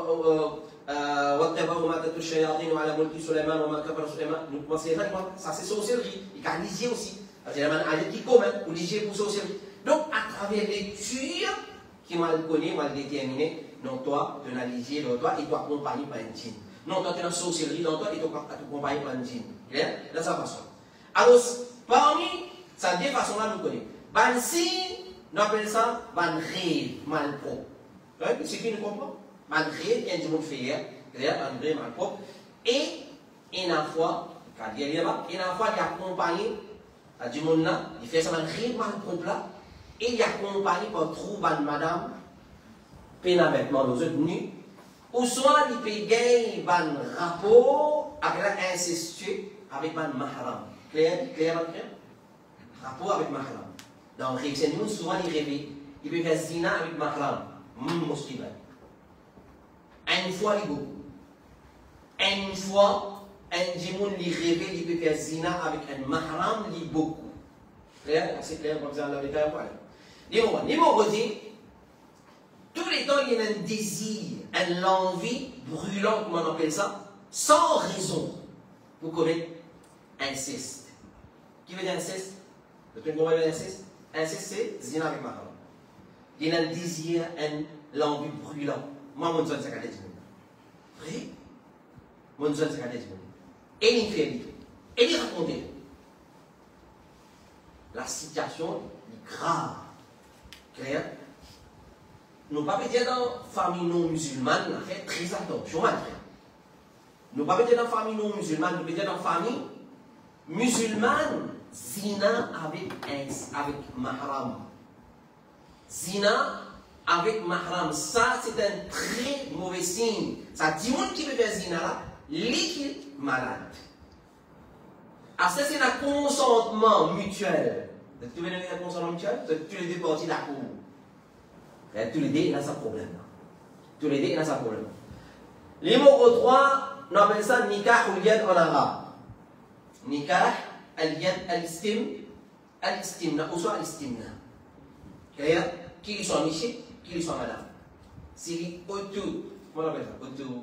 وَاتَّبَعُوا مَا تَتْلُو الشَّيَاطِينُ عَلَى مُلْكِ سُلَيْمَانَ وَمَا كَفَرَ سُلَيْمَانُ. Donc, c'est ça, c'est sorcellerie. Il y a lisier aussi. C'est la manière qui commun, ou lisier pour sorcellerie. Donc, à travers les lectures qui mal connu, mal déterminé, non, toi, tu as lisier dans toi, et tu accompagné par un djinn. Non, toi, tu as sorcellerie dans toi, et tu accompagné par un djinn. Clair? De sa façon. Alors, parmi ces deux façons-là, nous connaissons. Ban signe, nous appelons ça ban rêve, mal propre. C'est qui nous comprend? Malgré qu'il y a du monde fait, malgré mal propre. Et une fois, quand il y a une fois, il accompagné à du monde là, il fait ça malgré mal propre là, et il accompagné par trop de madame, peine avec moi, nous autres nus, ou soit il peut gagner un rapport avec l'incestueux, avec un mahram. Clair, clair, clair? Rapport avec mahram. Donc, c'est nous souvent il rêve, il peut faire zina avec mahram. Musulman. Une fois, il beaucoup. Une fois, un djimoun li rêve, il peut faire zina avec un mahram, il beaucoup. Clair? C'est clair comme ça, on l'a dit. Numéro un. Numéro deux, tous les temps, il y a un désir, une envie brûlante, comment on appelle ça, sans raison, pour commettre inceste. Qui veut dire inceste? Vous comprenez comment veut dire inceste? Inceste, c'est zina avec mahram. Il y a un désir, un l'envie brûlant. Moi, mon zone, c'est qu'à des vrai? Mon zone, c'est qu'à des et l'infidélité. Et il raconte la situation est grave. Clair? Nous ne pouvons pas dire dans la famille non musulmane, on fait très attention. Nous ne pouvons pas dire dans la famille non musulmane, nous pouvons dire dans la famille musulmane, zina avec, avec mahram. Zina avec mahram, ça c'est un très mauvais signe. Ça dit monde qui veut faire zina là, liquide malade. Ah, ça c'est un consentement mutuel. Tu veux dire un consentement mutuel? Tous les deux parties d'accord. Tous les deux, il y a un problème. Tous les deux, il y a un problème. Numéro trois, on appelle ça nikah ou yad en arabe. Nikah, al-yad, al-istim, al-istimna, ou soit al-istimna. Clair? Qui sont monsieur, qui sont madame. C'est auto, comment on appelle ça? Auto.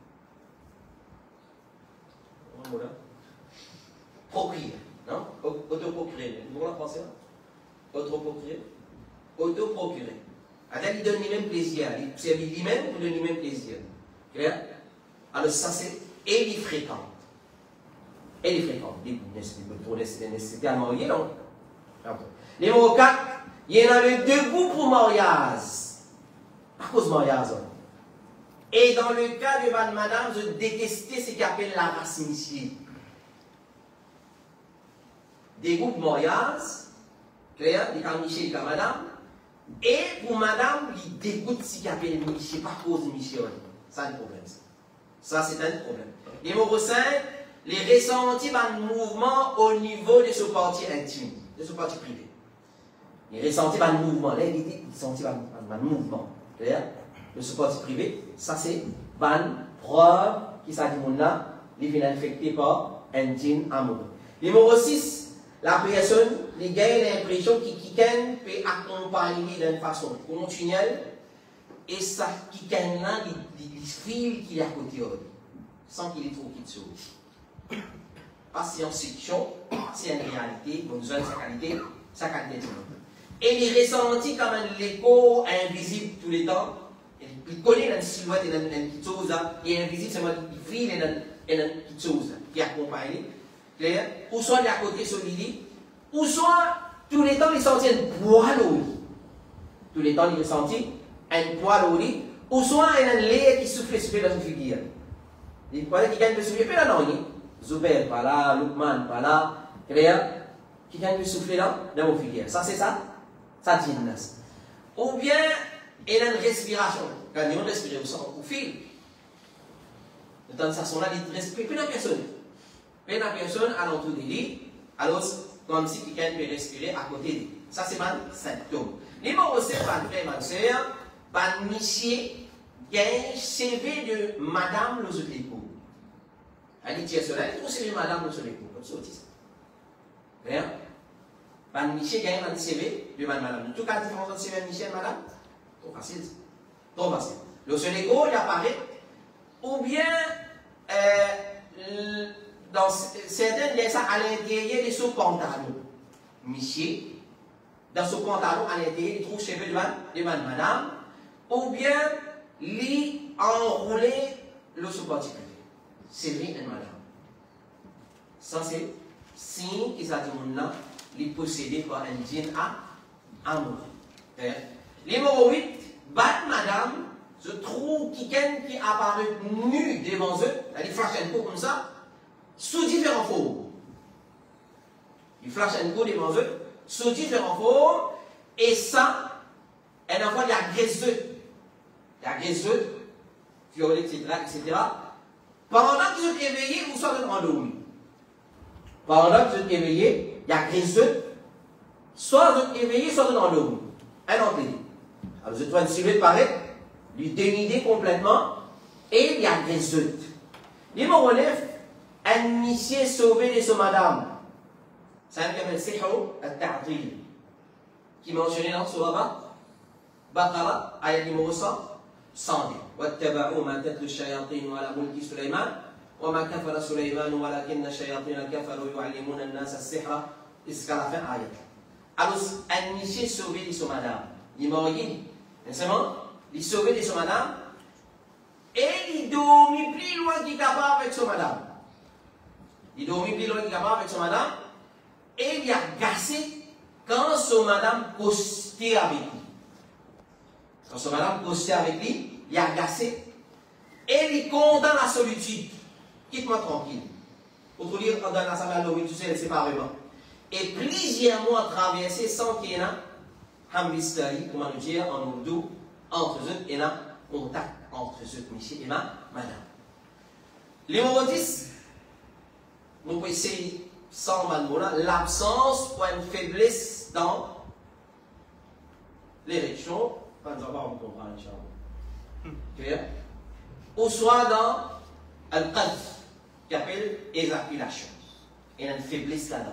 Voilà. Procréer, non? Auto-procréer. Vous voyez en français? Auto-procréer. Auto-procurer. Alors, il donne lui-même plaisir. Il servent lui-même pour donner lui-même plaisir. Clair? Alors, ça c'est. Et il fréquente. Et il fréquente. C'est tellement marié, non? Numéro quatre. Il y en a le debout pour mariage. À cause de mariage. Et dans le cas de madame, je détestais ce qu'on appelle la race initiée. Debout pour mariage, clair, il y a Michel, il y a madame. Et pour madame, il dégoûte ce qu'on appelle Michel, pas cause de Michel. Ça, c'est un problème. Ça, c'est un problème. Numéro cinq, les ressentis d'un mouvement au niveau de ce parti intime, de ce parti privé. Il ressentit un mouvement. Là, il dit il sentit un mouvement. Clair? Le support privé, ça c'est une preuve qui s'est dit là, il vient infecté par un djinn amoureux. Numéro six, la personne, il gagne l'impression qu'il peut accompagner d'une façon continuelle et ça qui gagne là, il file qu'il est à côté de lui, sans qu'il ait trop qu'il se pas science-fiction, c'est une réalité, bonne zone, sa qualité, sa qualité. Et il ressentit comme un écho invisible tous les temps. Il connaît la silhouette et une chose, et invisible, c'est moi qui vit et une chose qui accompagne. Clair? Ou soit il est à côté sur l'île, ou soit tous les temps il sentit un poil au lit. Tous les temps il ressentit un poil au lit, ou soit il y a un lait qui souffle souffle dans une figure. Il croyait qu'il gagne le souffle, pas là, non? Zubair, pas là, Lukman, pas là. Clair? Qui gagne le souffle là, dans une figure. Ça c'est ça? Ça dit ou bien il y a une respiration. Quand on respire, on sent au fil. De toute façon, là, il respire. Puis la personne. Puis la personne à l'entour de lui, alors comme si quelqu'un peut respirer à côté de lui. Ça, c'est un symptôme. Numéro sept, ma frère, ma soeur, par monsieur, gagne C V de Madame Lozotéco. Elle dit cela, elle trouve C V de Madame Lozotéco. Comme ça, ça. Bien. Par monsieur, gagne un C V de Madame. En tout cas, la différence entre C V de monsieur et Madame, trop facile. Trop facile. Lozotéco, il apparaît, ou bien, euh, dans certaines de ça, à l'intérieur de son pantalon. Monsieur, dans son pantalon, à l'intérieur, il trouve cheveux de madame, ou bien, lui enroulé le sous-particulier. C'est lui et madame. Ça, c'est signe qu'il s'agit de là, il est possédé par un djinn à amour. Numéro huit, bat madame, je trouve quelqu'un qui apparaît nu devant eux, il flash un coup comme ça, sous différentes formes. Il flash un coup devant eux, sous différentes formes, et ça, elle envoie de la graisseuse, de la graisseuse, violet, et cetera, et cetera. Pendant que vous êtes éveillé, vous sortez endormi. Pendant que vous êtes éveillé, il y a graisseuse, soit vous êtes éveillé, soit vous êtes endormi. Un entrée. Alors vous êtes une silhouette pareille, lui dénider complètement, et il y a graisseuse. Numéro neuf, un monsieur sauvé de son madame. C'est un qui appelle Sihro al-Ta'til, qui est mentionné dans Surah Baqarah, ayat numéro cent deux. واتبعوا ما تتلو الشياطين على ملك سليمان وما كفر سليمان ولكن الشياطين كفروا يعلمون الناس السحر jusqu'à la fin ayat. Alors, un monsieur sauvé de son madame. Il est marié, nécessairement, il est sauvé de son madame, et il dormit plus loin qu'il est capable avec son madame. Il dormit plus loin qu'il est capable avec son madame, et il a gassé quand son madame postait avec lui. Quand son madame postait avec lui, il a gassé, et il compte dans la solitude. Quitte-moi tranquille. Pour te dire, dans la salle de tu sais, séparément. Et plusieurs mois traversés sans qu'il y ait un mystère, comment nous dire, en ourdou, entre eux, et un contact entre eux, monsieur et ma madame. Numéro dix, nous pouvons essayer sans malmona, l'absence ou une faiblesse dans l'érection, pas nous avoir comprendre, Inch'Allah. Ou soit dans un qadf, qui appelle éjaculation. Il y a une faiblesse là-dedans.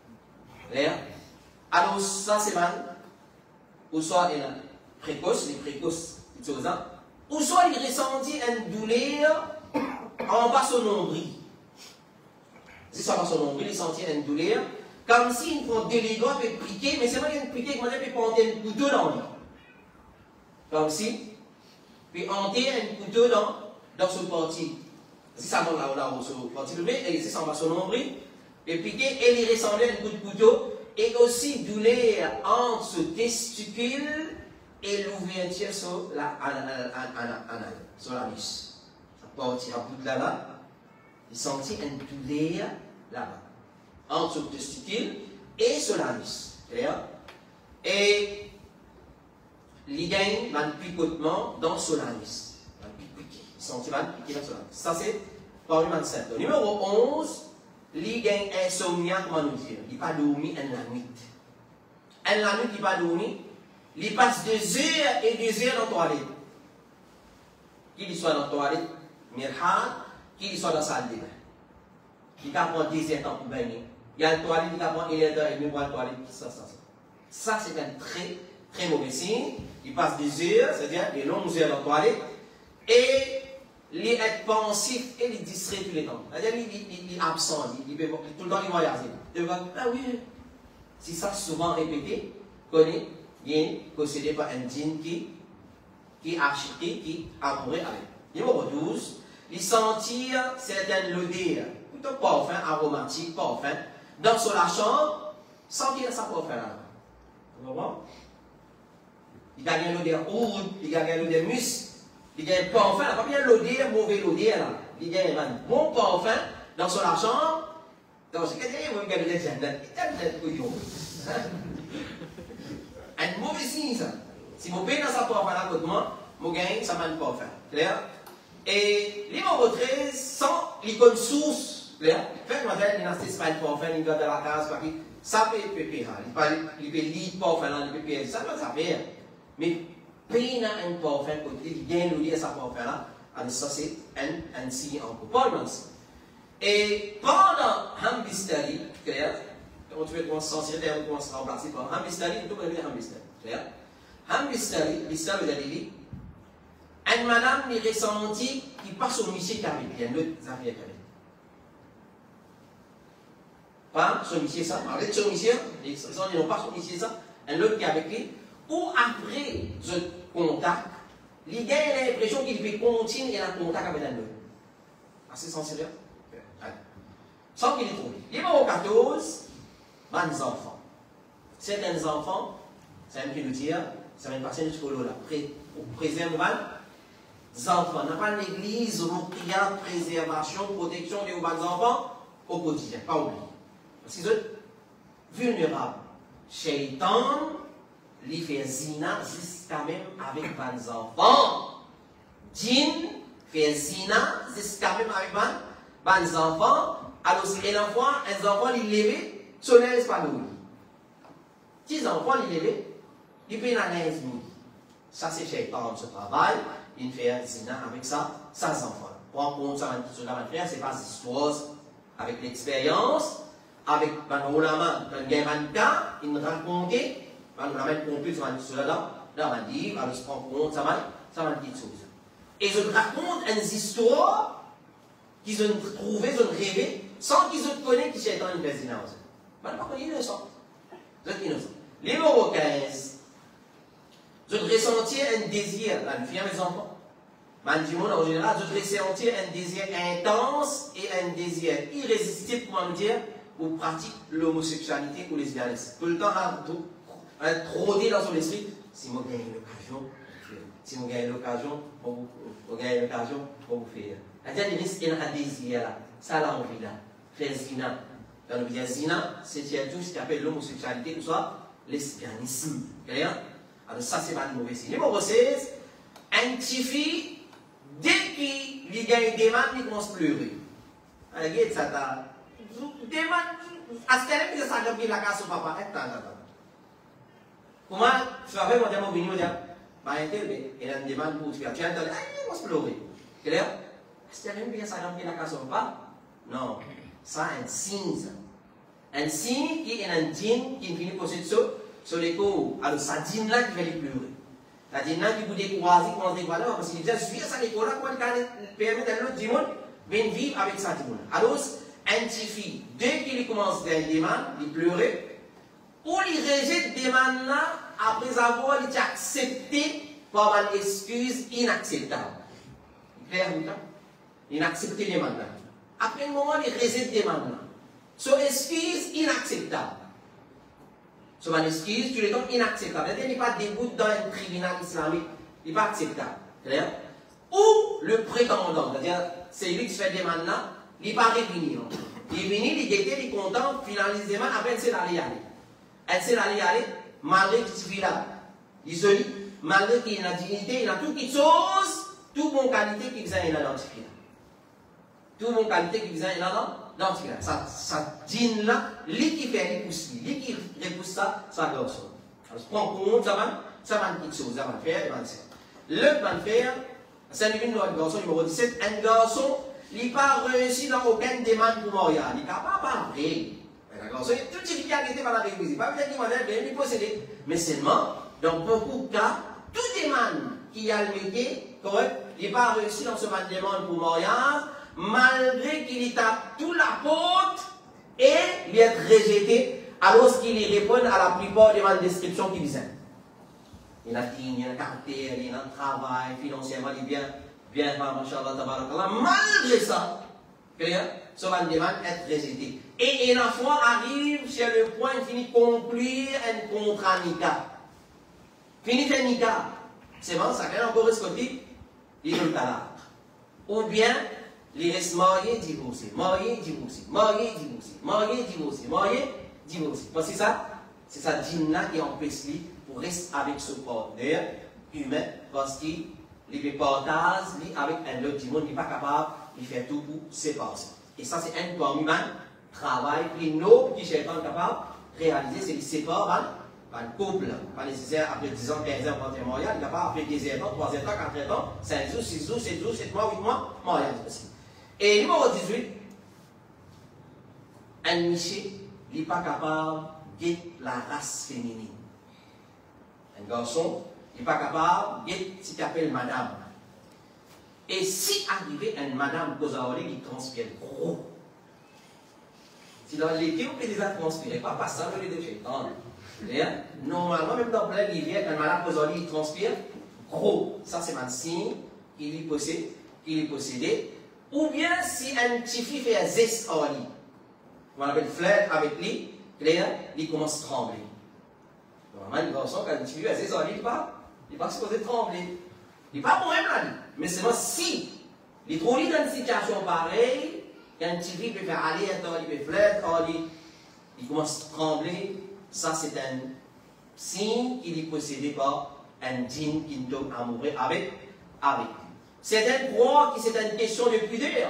Alors, ça c'est mal. Ou soit il est précoce, il est précoce, ou soit il ressentit une douleur en bas son nombril. Si ça va son nombril, il sentit une douleur, comme si une fois déléguant peut piquer, mais c'est pas une piquer, comment il peut planter un couteau dans lui. Comme si, puis hanter un couteau dans, dans son parti. Si ça va là, là, là, son parti levé, et si ça va son nombril, et piquer, et il ressentait un coup de couteau, et aussi douleur entre ce testicule et l'ouverture sur la anal, sur l'anus. Ça partit en bout de là-bas, il sentit une douleur là-bas, entre le testicule et sur l'anus. Et il gagne un picotement dans son anus. Il sentit un piqué dans son anus. Ça c'est parmi les symptômes. Numéro onze, il gagne insomnia, comment nous dire, il n'a pas dormi en la nuit. En la nuit, il n'a pas dormi, il passe deux heures et deux heures dans la toilette. Qu'il soit dans la toilette, mirhad, qu'il soit dans la salle de bain. Il va prendre deux heures pour baigner. Il y a une toilette, il va prendre une heure et demie pour la toilette. Ça, ça, ça. Ça, c'est un très, très mauvais signe. Il passe des heures, c'est-à-dire des longues heures dans la toilette, et il est pensif et il est distrait tous les temps. C'est-à-dire il est absent, il, il, il, tout le temps il voyage. Il va, ah oui, si ça souvent répété, connaît, il est possédé par un djinn qui qui acheté, qui amoureux avec. Numéro douze, il sentir certaines odeurs, plutôt parfum, aromatique, parfum, dans son la chambre, sans qu'il y ait sa parfum là. Vous comprenez? Il y a une odeur oud, il y a une odeur mus, il y a un parfum, il n'y a pas bien l'odeur, mauvais odeur là. Il y a un bon parfum dans son la chambre, dans ce cas-là, il y a une odeur, il y a un mauvais signe ça. Si vous payez dans sa parfum là, vous gagnez, ça va être parfum. Clair? Et numéro treize, sans l'icône source, clair? Faites moi dire, il n'assiste pas le parfum, il doit de la case, parce que ça peut être pépé, il peut lire parfum, il peut pépé, ça doit savoir. Mais payer dans un parfum, côté, il gagne le lire sa parfum là, ça c'est un, un signe en performance. Et pendant Hambistali, clair? On peut sentir, on commence à remplacer par Hambistali, tout le monde est Hambistali, clair? Hambistali, l'histoire de la Lili, une madame qui ressentit qui passe au monsieur qui arrive, il y a une autre affaire qui arrive. Pas son monsieur ça, arrête son monsieur, ils n'ont pas son monsieur ça, un autre qui est avec lui, ou après ce contact, il a l'impression qu'il peut continuer en contact avec un autre. Assez sensible? Sans qu'il ait trouvé. Numéro quatorze, les enfants. Certains enfants, c'est un qui nous dit, ça va passer jusqu'au là, préserve les enfants. N'a pas l'église, nous prions préservation, protection des enfants au quotidien, pas oublier. Parce qu'ils sont vulnérables. Shaitan, il fait zina jusqu'à même avec les enfants. Djinn fait zina jusqu'à même avec les enfants. Alors si un enfant, un enfant, il lève, son aise pas nous. Si un enfant, il lève, il peut la l'aise nous. Ça c'est Shaitan, ce travail. Il fait zina avec ça, ça ses enfants. Pour en compte, ça va faire, c'est pas histoire avec l'expérience, avec un ulama, un gamanka, il raconte, un ulama complet, ça va cela là, là, on va dire, on se prend compte, ça va, ça va dire chose. Et je raconte une histoire qu'ils ont trouvé, ils ont rêvé, sans qu'ils ont connu qui Shaitan une fait zina aussi. Mais on ne pas connu innocent. Vous êtes innocent. Numéro quinze. Je ressentir un désir, là, une fille à mes enfants. Mandimoun, en général, je ressentir un désir intense et un désir irrésistible, comment dire, pour pratiquer l'homosexualité ou le lesbianisme. Tout le temps, à trôner dans son esprit, si moi gagne l'occasion, si moi gagne l'occasion, pour vous gagne l'occasion, pour vous faire. C'est-à-dire, il y a un désir là, ça l'a envie là, faire zina. Dans le bien zina, c'est tout ce qu'on appelle l'homosexualité, ou soit lesbianisme. Alors ça, c'est pas de mauvais signe. Numéro seize, un petit fille, dès qu'il gagne des mains, il commence à pleurer. Regarde ça, t'as. Des mains, à ce qu'elle est, ça a la casse au papa. Attends, attends. Comment, tu vas faire mon diamant, il va bah, il a une demande pour te faire. Tu as entendu, ah, il commence à pleurer. Clair? Est-ce qu'elle est, ça a la casse au papa? Non. Ça, un signe. Un signe qui est un djinn qui finit pour cette chose. Sur les cours, alors ça dîne là qui va les pleurer. La dîne là qui vous décourager, comment on décourager, parce qu'il dit, je suis à ça, les cours là, comment il permet à l'autre du monde, venir vivre avec ça du monde. Alors, un petit fille, dès qu'il commence à faire des demandes, il pleurer, ou il rejette des demandes là, après avoir été accepté par une excuse inacceptable. Clair, il accepte les demandes là. Après un moment, il rejette des demandes là. Sur excuse inacceptable. C'est une excuse, tu les donnes inacceptable. Il n'est pas dégoût dans un tribunal islamique. Il n'est pas acceptable. Clair? Ou le prétendant, c'est-à-dire, c'est lui qui se fait des demandes là, il n'est pas revenu. Il est venu, il est il est content, finalise des demandes, après il s'est allé aller. Elle s'est allé aller, malgré qu'il vit là. Il se dit, malgré qu'il a la dignité, il a toutes les choses, toute mon qualité qui vient là dans le fil. Toute mon qualité qui vient là dans non, ça, ça dîne là, lui qui fait les pousses, lui qui repousse ça, ça doit ça. Alors, je prends compte, ça va, ça va quelque chose, ça va faire, ça va faire. Le va faire, c'est un garçon numéro dix-sept, un garçon, il n'a pas réussi dans aucune demande pour mariage, il n'a pas parlé. Un garçon, tout ce qui a été par la réussite, il n'a pas dit qu'il il posséder. Mais seulement, dans beaucoup de cas, toute demande qui a le métier, correct, il n'a pas réussi dans ce demande pour mariage, malgré qu'il tape toute la porte et il est rejeté alors qu'il répond à la plupart des descriptions qu'il disait. il a il a un caractère, il a un travail, financièrement, il est bien, bien, machallah, tabarakallah. Malgré ça, ça va demander être rejeté. Et, et la foi arrive sur le point de finir conclure un contrat nika. Fini fait nika. C'est bon, ça crée encore ce côté, il est le talaq. Ou bien, il reste marié, divorcé, marié, divorcé, marié, divorcé, marié, divorcé, marié, divorcé. Parce que c'est ça, c'est ça, djinn-là qui empêche lui pour rester avec ce partenaire humain parce qu'il les partage avec un autre djinn, il n'est pas capable de faire tout pour séparer. Et ça, c'est un plan humain, travail, puis nos petits chaitans capables de réaliser, c'est qu'ils séparent un couple, pas nécessaire après dix ans, quinze ans, vingt ans, mariage, il n'y a pas après dix ans, trois ans, quatre ans, cinq jours, six jours, sept jours, sept mois, huit mois, mariage aussi. Et numéro dix-huit, un monsieur n'est pas capable de la race féminine. Un garçon n'est pas capable de ce qu'il appelle madame. Et si arrivé une madame Kozaori qui transpire gros, si dans l'été, on peut déjà transpirer, pas pas ça, on peut déjà faire. Normalement, même dans plein rivière, quand madame Kozaori il transpire gros, ça c'est un signe qu'il est possédé, qu'il est possédé. Ou bien si un petit fille fait un zeste en lui, on appelle fleur avec lui, il commence à trembler. Normalement, le garçon, quand un petit fille fait un zeste en lui, il n'est pas, pas supposé trembler. Il n'est pas pour même là. Mais seulement si il est trop dans une situation pareille, quand un petit fille peut faire aller, il peut fleur en lui, il commence à trembler, ça c'est un signe qu'il est possédé par un djinn qui tombe amoureux avec, avec lui. C'est un droit qui c'est une question de pudeur.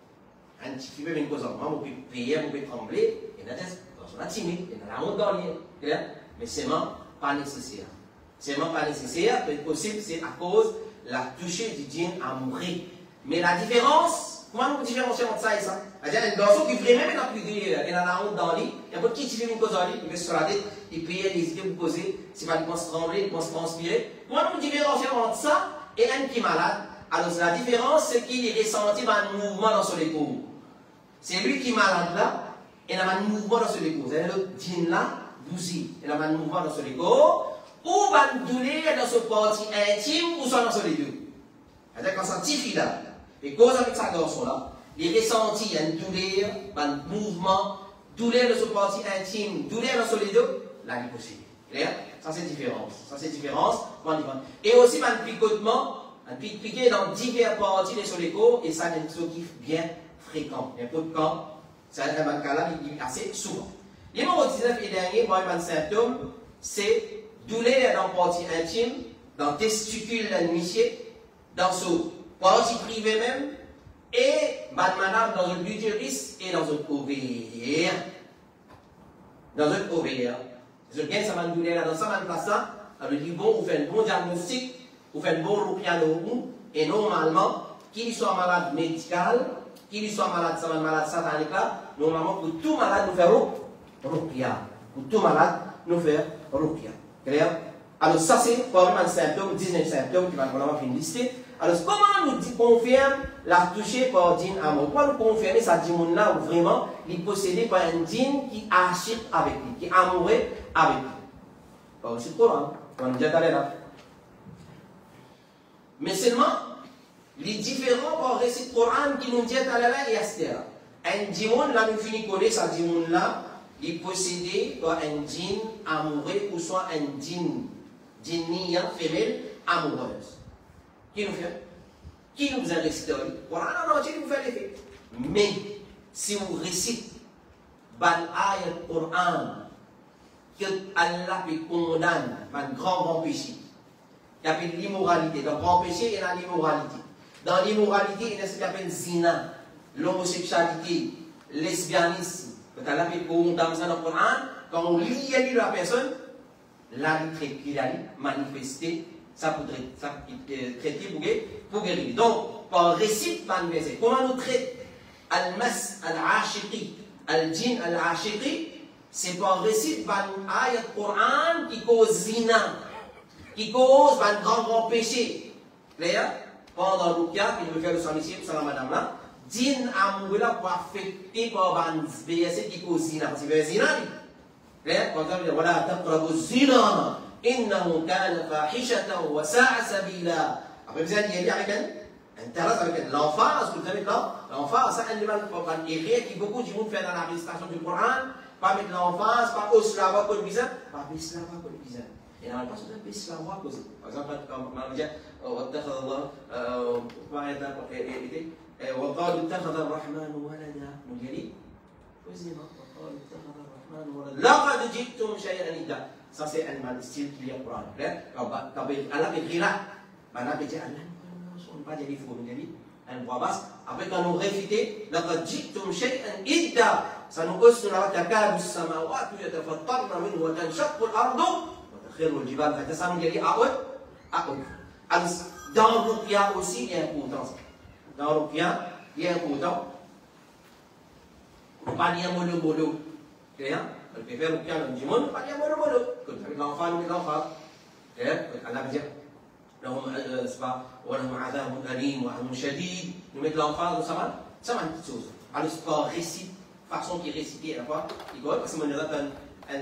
Un petit peu une cause en moi, on peut prier, on peut trembler, et là, on a timide, il y a la honte dans l'île. Mais c'est pas nécessaire. C'est pas nécessaire, c'est possible, c'est à cause de la toucher du djinn amoureux. Mais la différence, comment nous différencier entre ça et ça? C'est-à-dire, un garçon qui vraiment n'a plus pudeur, il a la honte dans l'île, il y a pas de qui fait une cause en l'île, il met sur la tête, il prie, il hésite, vous poser, c'est pas qu'il pense trembler, il pense transpirer. Comment nous différencier entre ça et un qui est malade? Alors, la différence, c'est qu'il est ressenti par un mouvement dans son épaule. C'est lui qui est malade là, et il a un mouvement dans son épaule. C'est-à-dire, le djinn là, bougie, il a un mouvement dans son épaule, ou une douleur dans son partie intime, ou soit dans son deux. C'est-à-dire, quand ça tifie là, et cause avec sa garçon là, il ressenti une douleur, un mouvement, douleur dans son partie intime, douleur dans son deux, là, il est possible. Clair? Ça, c'est différence. Ça, c'est différence. Et aussi, un picotement. Un piqué dans diverses parties des soléco, et ça, c'est une chose qui est bien fréquent. Un peu de camp, c'est un cas là, il est assez souvent. Numéro dix-neuf et dernier, pour un symptôme, c'est douleur dans la partie intime, dans le testicule de l'amitié, dans son partie privée même, et madame dans un utérus et dans un ovaire. Dans un ovaire. Je viens, ça va nous douleur là, dans ça, va place là, alors il dit bon, on fait un bon diagnostic. Vous faites un bon rupiano et normalement, qu'il soit malade médical, qu'il soit malade, ça va malade satanique là, normalement, pour tout malade, nous faisons rupia. Pour tout malade, nous faisons rupia. Clair? Alors, ça, c'est pour un symptôme, dix-neuf symptômes qui va vraiment finir lister. Alors, comment nous dit, confirme la toucher par djinn amour? Comment nous confirmer ça djinn là où vraiment il est possédé par un djinn qui achète avec lui, qui est amoureux avec lui? Pas aussi trop, hein? On va nous dire d'aller là. Mais seulement, les différents par récit Coran qui nous dit à la et Astera. Un djinn, là, nous finissons connaître ça djinn là, il est possédé par un djinn amoureux ou soit un djinn, djinniya, femelle, amoureuse. Qui nous fait? Qui nous a récité? Coran, non, non, qui nous fait l'effet. Mais, si vous récitez, ban ayat Coran, que Allah peut condamner un grand, grand péché. Il y a l'immoralité. Dans le grand péché, il y a l'immoralité. Dans l'immoralité, il y a ce qu'on appelle zina, l'homosexualité, le lesbianisme. Quand Allah peut condamner ça dans le Coran, quand on lit la personne, là, il a manifesté, ça pour traiter pour guérir. Donc, par récit, par verset, comment nous traite al-mas al-ashiqi, al-jinn al-ashiqi, c'est par récit par ayat Coran qui cause zina, qui cause un grand, grand péché. Clair? Pendant le cas, il veut faire le salut ici, salam madame là, djinn amoureux là pour affecter par un verset qui cause zina. Parce que zina, clair? Quand on dit, voilà, t'as zina, إنه كان فاحشة وساء سبيلا. Après, vous allez dire avec un intérêt avec l'emphase, vous savez là, l'emphase, c'est un élément qui beaucoup de monde fait dans la récitation du Coran, pas mettre l'emphase, pas au slava comme bizarre, pas au slava comme bizarre. Et dans la façon de faire slava comme par exemple, comme on dit, واتخذ الله وقالوا اتخذ الرحمن ولدا نجري وزنا وقالوا اتخذ الرحمن ولدا لقد جئتم شيئا إدا. Ça c'est un style qui est au Coran. Quand Allah écrit là, maintenant il dit Allah on ne pas dire faux, on dit une voix basse. Après quand on récite لقد جئتم شيئا إدا, ça nous pousse sur la تكاد السماوات يتفطرن منه وتنشق الأرض وتخر الجبال. Ça nous dit à eux, à eux. Dans le Ruqya aussi, il y a un important. Dans le Ruqya, il y a un important. On ne peut pas dire molo molo. Clair? On peut faire Ruqya dans le Jimon, on ne peut pas dire molo molo. Comme avec l'enfant, avec l'enfant. Clair? Allah veut dire, c'est pas, وَلَهُمْ عَذَابٌ أَلِيمٌ وَعَذَابٌ شَدِيدٌ. Nous mettons l'enfant dans sa main, ça va une petite chose. Alors, c'est pas récit, façon qui est récitée à la fois. Il doit, parce que mon un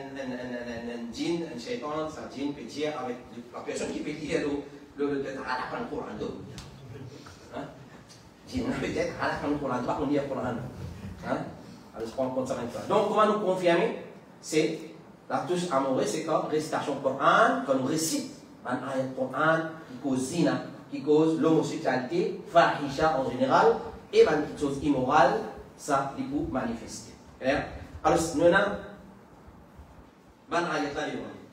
un djinn, un shaitan, c'est un djinn petit avec la personne qui peut lire le le à la fin du Coran d'eau. Hein? Djinn peut-être à la fin du Coran, pas on lit le Coran. Hein? Alors je prends en compte ça maintenant. Donc comment nous confirmer? C'est la touche amoureuse, c'est quand récitation Coran, quand on récite un ayat Coran qui cause zina, qui cause l'homosexualité, fahisha en général, et une petite chose immorale, ça il peut manifester. Alors nous avons ban ayat là,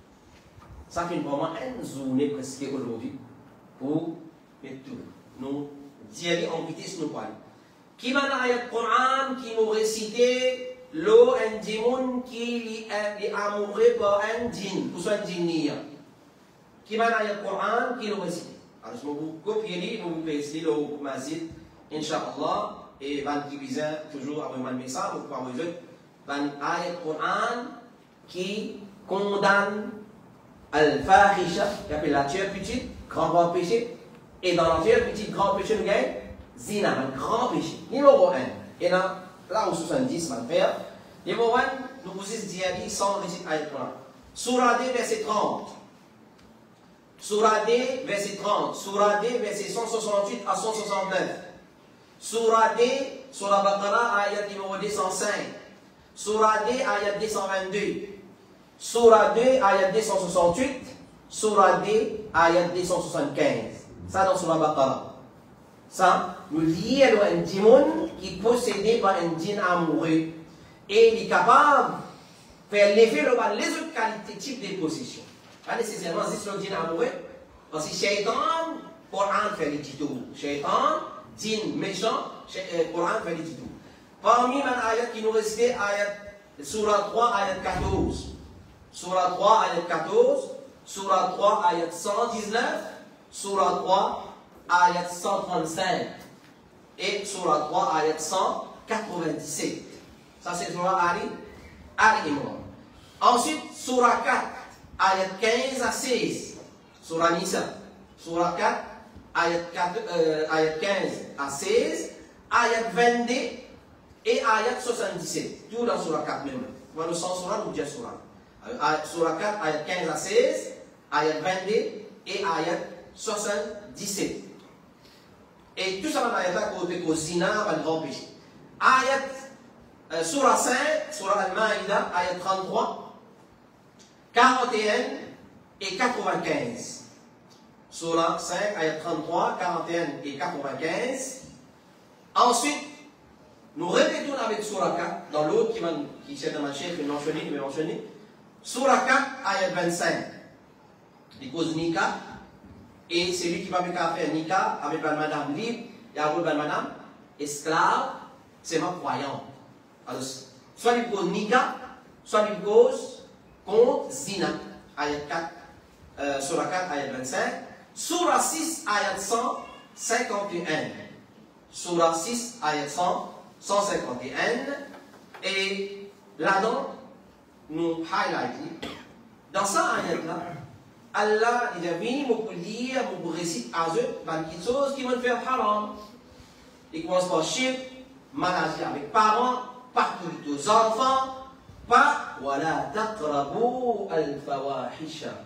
ça fait vraiment une journée presque aujourd'hui pour mettre tout. Nous dire en vitesse nous parler. Qui ban ayat Coran qui nous récitait l'eau un djinn qui est amoureux par un djinn, pour soit un djinnia. Qui ban ayat Coran qui nous récitait. Alors je vais vous copier, je vais vous passer le mazid, Inch'Allah, et ban qui vise toujours avec un message, vous pouvez vous dire, ban ayat Coran qui condamne al-fahisha, qui appelle la tueur petite, grand grand péché, et dans la tueur petite, grand péché, nous gagnons zina, un grand péché. Numéro un. Et là, là où soixante-dix va le faire. Numéro un, nous vous disons sans réciter ayat Coran. Surah deux, verset trente. Surah deux, verset trente. Surah deux, verset cent soixante-huit à cent soixante-neuf. Surah deux, Surah Baqarah, ayat numéro deux cent cinq. Surah deux, ayat deux cent vingt-deux. Surah deux, ayat deux cent soixante-huit. Surah deux, ayat deux cent soixante-quinze. Ça dans Surah Baqarah. Ça, nous lions un djinn qui est possédé par un djinn amoureux. Et il est capable de faire l'effet de les autres qualités, types de possession. Pas nécessairement juste le djinn amoureux. Parce que Shaitan, Coran fait les titres. Shaitan, djinn méchant, Coran fait les titres. Parmi les ayats qui nous récitent, ayat Surah trois, ayat quatorze. Surah trois, ayat quatorze. Surah trois, ayat cent dix-neuf. Surah trois, ayat cent trente-cinq. Et Surah trois, ayat cent quatre-vingt-dix-sept. Ça c'est Surah Ali, Ali Imran. Ensuite, Surah quatre, ayat quinze à seize. Surah Nisa. Surah quatre, ayat, quatre, euh, ayat quinze à seize. Ayat vingt-deux et ayat soixante-dix-sept. Tout dans Surah quatre même. Voilà, nous sommes Surah, nous disons Surah. Surah quatre, ayat quinze à seize. Ayat vingt-deux et ayat soixante-dix-sept. Et tout ça dans l'ayat côté au zina, le grand péché. Ayat euh, Surah cinq, Surah Al-Ma'idah, ayat trente-trois, quarante et un et quatre-vingt-quinze. Surah cinq, ayat trente-trois, quarante et un et quatre-vingt-quinze. Ensuite, nous répétons avec Surah quatre, dans l'autre qui, qui c'est dans ma chef, qui est mentionné, qui est mentionné. Surah quatre, ayat vingt-cinq. Il cause Nika. Et celui qui va faire Nika avec une madame libre et avec une madame esclave, c'est ma croyante. Alors, soit il cause Nika, soit il cause contre Zina. Ayat quatre, euh, Surah quatre, ayat vingt-cinq. Surah six, ayat cent cinquante et un. Surah six, ayat cent cinquante et un. Et là-dedans, nous highlightons. Dans ça ayat-là, Allah, il a venu pour lire, pour réciter à eux, des choses qui vont faire haram. Il commence par shirk, maladie avec parents, partout aux enfants, pas, voilà, taqrabu al-fawahisha.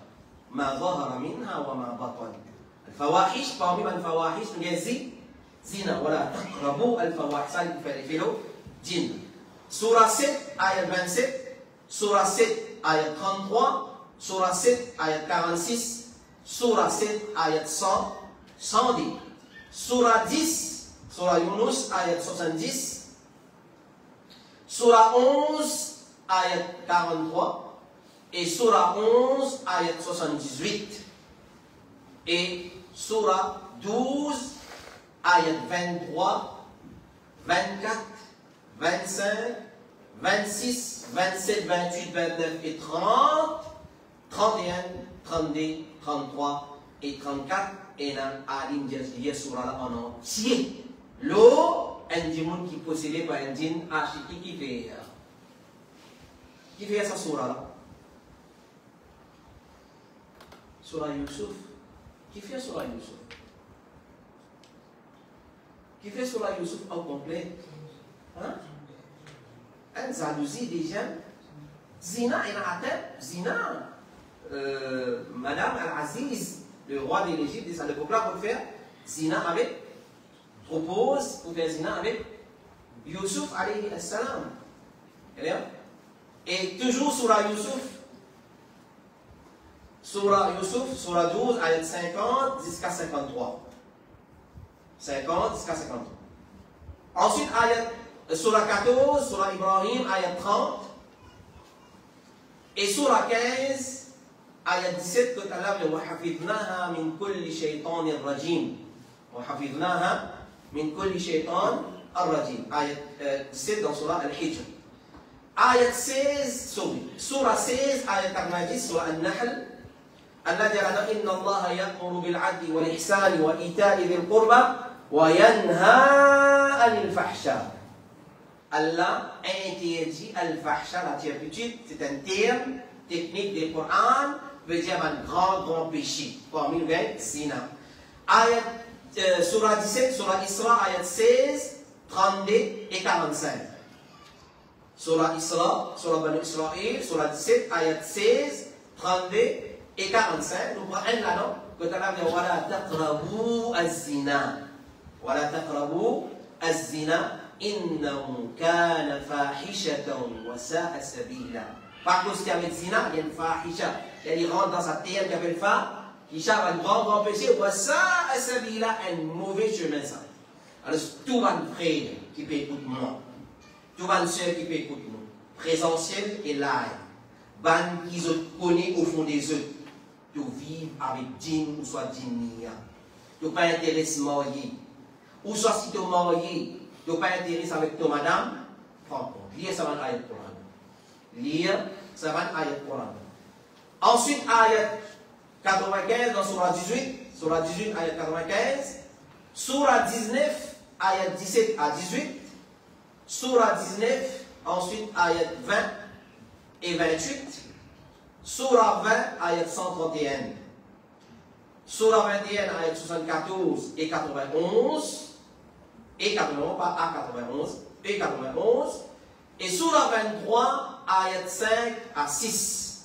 ما ظهر منها وما بطن. الفواحش parmi les fawahish menjadi zina. ولا تقربوا الفواحش. Ça il fait le djinn. Surah sept ayat vingt-sept, Surah sept ayat trente-trois, Surah sept ayat quarante-six, Surah sept ayat cent, cent dix, Surah dix, Surah Yunus ayat soixante-dix, Surah onze ayat quarante-trois et Surah onze ayat soixante-dix-huit et Surah douze ayat vingt-trois, vingt-quatre, vingt-cinq, vingt-six, vingt-sept, vingt-huit, vingt-neuf et trente, trente et un, trente-deux, trente-trois et trente-quatre. Et dans Alim Diazliya Surah en entier. L'eau, un démon qui est possédé par un djinn archiki qui fait. Qui fait sa Surah là? Surah Yusuf. Qui fait Surah Yusuf? Qui fait Surah Yusuf au complet? Hein? Un jalousie des gens. Zina, il a atteint. Zina. Euh, Madame Al-Aziz, le roi de l'Égypte, dit ça le peuple pour faire zina avec, propose pour faire zina avec Yusuf alayhi salam. Et toujours Surah Yusuf, Surah Yusuf, Surah douze, ayat cinquante jusqu'à cinquante-trois. cinquante jusqu'à cinquante-trois. Ensuite, ayat Surah quatorze, Surah Ibrahim, ayat trente. Et Surah quinze, ayat dix-sept, que Allah dit وَحَفِظْنَاهَا مِنْ كُلِّ شَيْطَانٍ رَجِيمٍ. وَحَفِظْنَاهَا مِنْ كُلِّ شَيْطَانٍ الرَّجِيمٍ. Ayat dix-sept dans Surah Al-Hijr. Ayat seize, sorry. Surah seize, ayat quatre-vingt-dix, Surah Al-Nahl. Allah dit إِنَّ اللَّهَ يَأْمُرُ بِالْعَدْلِ وَالْإِحْسَانِ وَإِيتَاءِ ذِي الْقُرْبَى وَيَنْهَى عَنِ الْفَحْشَاءِ. Allah interdit al-fahsha, la turpitude, c'est un terme technique du Coran, veut dire un grand, grand péché. Parmi les zina. Ayat, euh, Surah dix-sept, Surah Isra, ayat seize, trente-deux et quarante-cinq. Surah Isra, Surah Banu Israël, Surah dix-sept, ayat seize, trente-deux et quarante-cinq. Nous prenons un là, non? Que Allah dit وَلَا تَقْرَبُوا الزِّنَا. وَلَا تَقْرَبُوا الزِّنَا. إِنَّهُ كَانَ فَاحِشَةً وَسَاءَ سَبِيلًا. Par contre, si avec zina, il y a une fahisha. Il rentre dans sa terre qui appelle fa, qui chape un grand, grand péché, وَسَاءَ سَبِيلًا, un mauvais chemin ça. Alors, tout va un frère qui peut écouter moi, tout va une soeur qui peut écouter moi, présentiel et live, ban qui se connaît au fond des œufs, tu vivre avec djinn ou soit djinnia, tu pas intéressé marié, ou soit si tu es marié, tu pas intéressé avec ton madame, prends compte, lire ça va ayat Coran. Lire ça va ayat Coran. Ensuite, ayat quatre-vingt-quinze dans Surah dix-huit, Surah dix-huit, ayat quatre-vingt-quinze, Surah dix-neuf, ayat dix-sept à dix-huit, Surah dix-neuf, ensuite ayat vingt et vingt-huit, Surah vingt, ayat cent trente et un, Surah vingt et un, ayat soixante-quatorze et quatre-vingt-onze, et quatre-vingt-onze, pas à quatre-vingt-onze, et quatre-vingt-onze, et Surah vingt-trois, ayat cinq à six,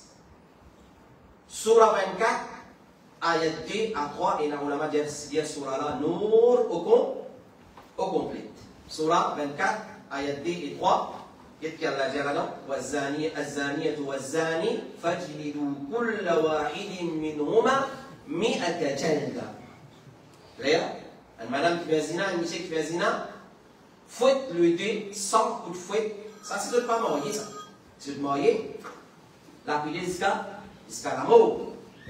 Surah vingt-quatre, ayat deux à trois, et la ulama dit Surah là, Nour au, com au complet. Surah vingt-quatre, ayat deux et trois, qu'est-ce qu'Allah dit là-dedans? وَالزَّانِيَةُ وَالزَّانِي فَاجْلِدُوا كُلَّ وَاحِدٍ مِّنْهُمَا مِئَةَ جَلْدَةٍ. Clair? Une madame qui fait zina, un monsieur qui fait zina, fouette le deux, cent coups de fouette. Ça, c'est de pas marier, ça. C'est de marier. La pile jusqu'à jusqu'à la mort.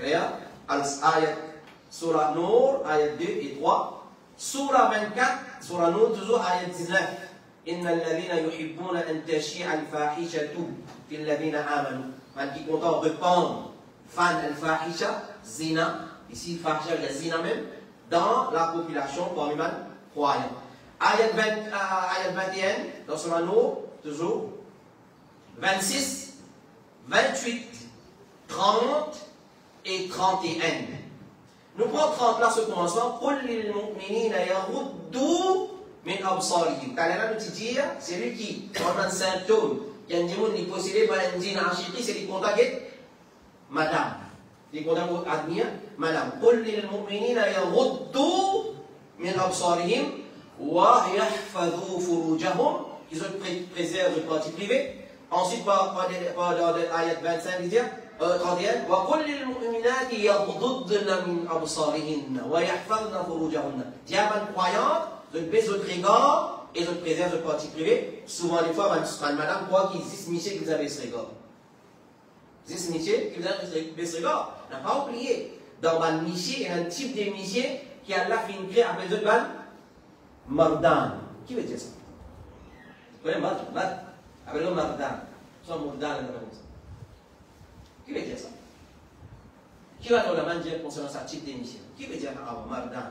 Ayat Surah Nour, ayat deux et trois. Surah vingt-quatre, Surah Nour, toujours ayat dix-neuf. Inna alladhina yuhibbuna an tashi'a al-fahishatu fil ladhina amanu. Man qui content répandre fan al-fahisha, zina. Ici, fahisha, il y a zina même. Dans la population parmi les croyants. Ayat vingt et un, dans Surah Nour, toujours, vingt-six, vingt-huit, trente et trente et un. Nous prenons trente là, ce commencement. قُلْ لِلْمُؤْمِنِينَ يَغُضُّوا مِنْ أَبْصَارِهِمْ. Car là, nous te dire, c'est lui qui, dans un symptôme, il y a un démon qui est possédé par un djinn archiki, c'est lui qui contacte madame. Les condamnés admirent, madame, قل للمؤمنين يغضوا من أبصارهم ويحفظوا فروجهم. Ils ont préservé le parti privé. Ensuite, par, par, par dans l'ayat vingt-cinq, il dit, euh, trente et un, وَقُلْ لِلْمُؤْمِنَاتِ يَغْضُضْنَ مِنْ أَبْصَارِهِنَّ وَيَحْفَظْنَ فُرُوجَهُنَّ. Diamant croyante, je baisse votre regard et je préserve le parti privé. Souvent, les fois, madame croit qu'il existe Michel qui vous avez ce regard. Il existe Michel qui vous avez ce regard. On n'a pas oublié. Dans le Michel, il y a un type de Michel qui a la fin créé après le ban Mardan. Qui veut dire ça? Vous voyez, Mardan. Après le Mardan. Soit Mardan, qui veut dire ça? Qui va nous la dire concernant ce type d'émission? Qui veut dire Mardan?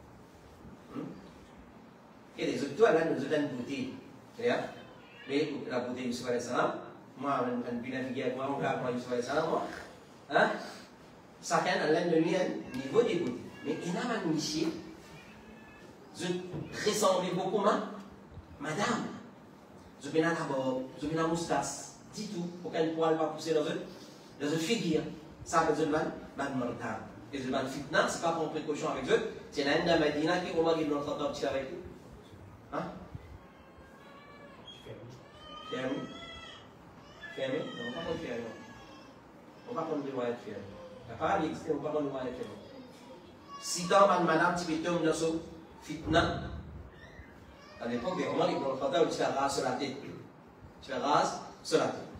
Et les autres, là, nous avons une bouteille. C'est-à-dire, mais la bouteille du Souverain Salam, moi, je ne suis pas moi, on va prendre du Souverain Salam, moi. Hein? Chacun a l'un de lui un niveau des bouteilles. Mais il y a un monsieur, je ressemble beaucoup, ma, madame. Je viens d'abord, je viens à moustache, dis tout, aucun poil va pousser dans une, dans une figure. Ça, c'est une man, man mortale. Et je man fitna, c'est pas pour précaution avec eux, c'est un de Medina qui, au moment où ils l'ont entendu avec eux. Hein? Fermé. Fermé? Non, on ne va pas fermé. On ne va pas prendre le voyage fermé. La parole existe, on ne va pas prendre le voyage fermé. Si dans ma madame, tu peux tomber dans ce fitna, à l'époque, au moment où ils l'ont entendu, tu fais rase sur la tête. Tu fais rase sur la tête.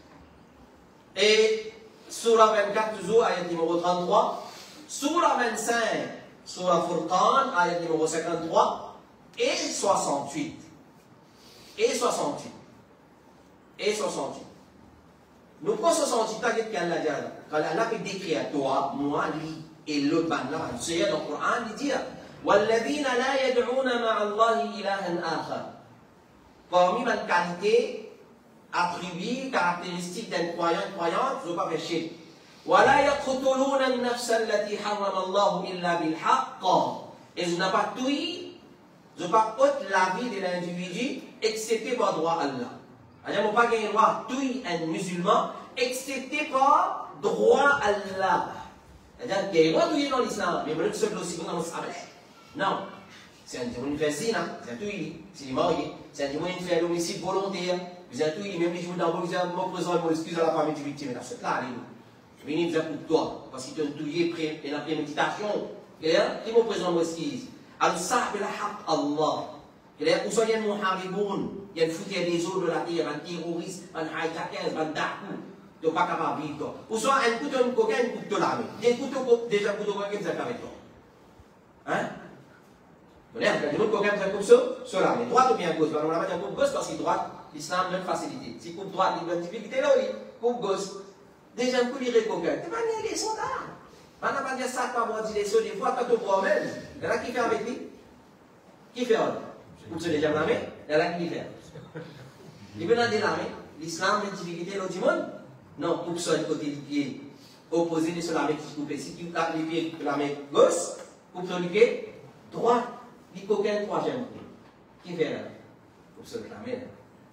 Et, Surah vingt-quatre, toujours, ayat numéro trente-trois. Surah vingt-cinq, Surah Furqan, ayat numéro cinquante-trois. Et soixante-huit. Et soixante-huit. Et soixante-huit. Nous prenons soixante-huit, t'as dit qu'elle a dit, quand elle a décrit à toi, moi, lui, et l'autre, c'est dans le Coran, il dit, وَالَّذِينَ لَا يَدْعُونَ مَعَ اللَّهِ إِلَهًا آخَرَ. Parmi ma qualité, attribut, caractéristique d'un croyant, croyante, je ne veux pas faire chier. وَلَا يَقْتُلُونَ النَّفْسَ الَّتِي حَرَّمَ اللَّهُ إِلَّا بِالْحَقِّ. Et je n'ai pas tué. Je ne veux pas ôter la vie de l'individu, excepté par droit à Allah. Je ne veux pas gagner le droit de tuer un musulman, excepté par droit à Allah. C'est-à-dire qu'il y a le droit de tuer dans l'islam, mais il y a le seul aussi dans l'islam. Non. C'est un démon qui fait zina, c'est un tuer, c'est un marié, c'est un démon qui fait l'homicide volontaire, c'est un tuer, même les jours d'en vous avez mon présent, mon excuse à la famille du victime. C'est là, je viens dire pour toi, parce qu'il t'a tué et la préméditation. Et là, qui mon présent, mon excuse. Al-Sahb al-Haq Allah. Il y a où sont les muhariboun, il y a le foutu des eaux de la terre, un terroriste, un hijackers, un dakou. Tu n'es pas capable de vivre. Ou soit un couteau de coquin, un couteau de lame. Des couteaux, déjà couteau de coquin, vous avez avec toi. Hein? Vous voyez, il y a des coquins, vous avez comme ça, sur lame. Droite ou bien gauche? On va mettre un coupe gauche parce que droite, l'islam donne facilité. Si coupe droite, il y a une difficulté là, oui. Coupe gauche. Déjà un coup de coquin. Tu vas venir les soldats. On n'a pas dit ça, pas moi, dire les soldats, des fois, quand on promène. Il y en a qui fait avec lui? Qui fait avec lui? Vous savez déjà l'armée? Il y en a qui fait. Il veut dire l'armée. L'islam, la difficulté, l'autre du monde? Non, pour que ce soit le côté du pied opposé de l'armée qui se coupe. Si tu tapes les pieds de l'armée gauche, pour que ce soit le pied droit, il n'y a aucun troisième. Qui fait là? Pour que ce soit l'armée.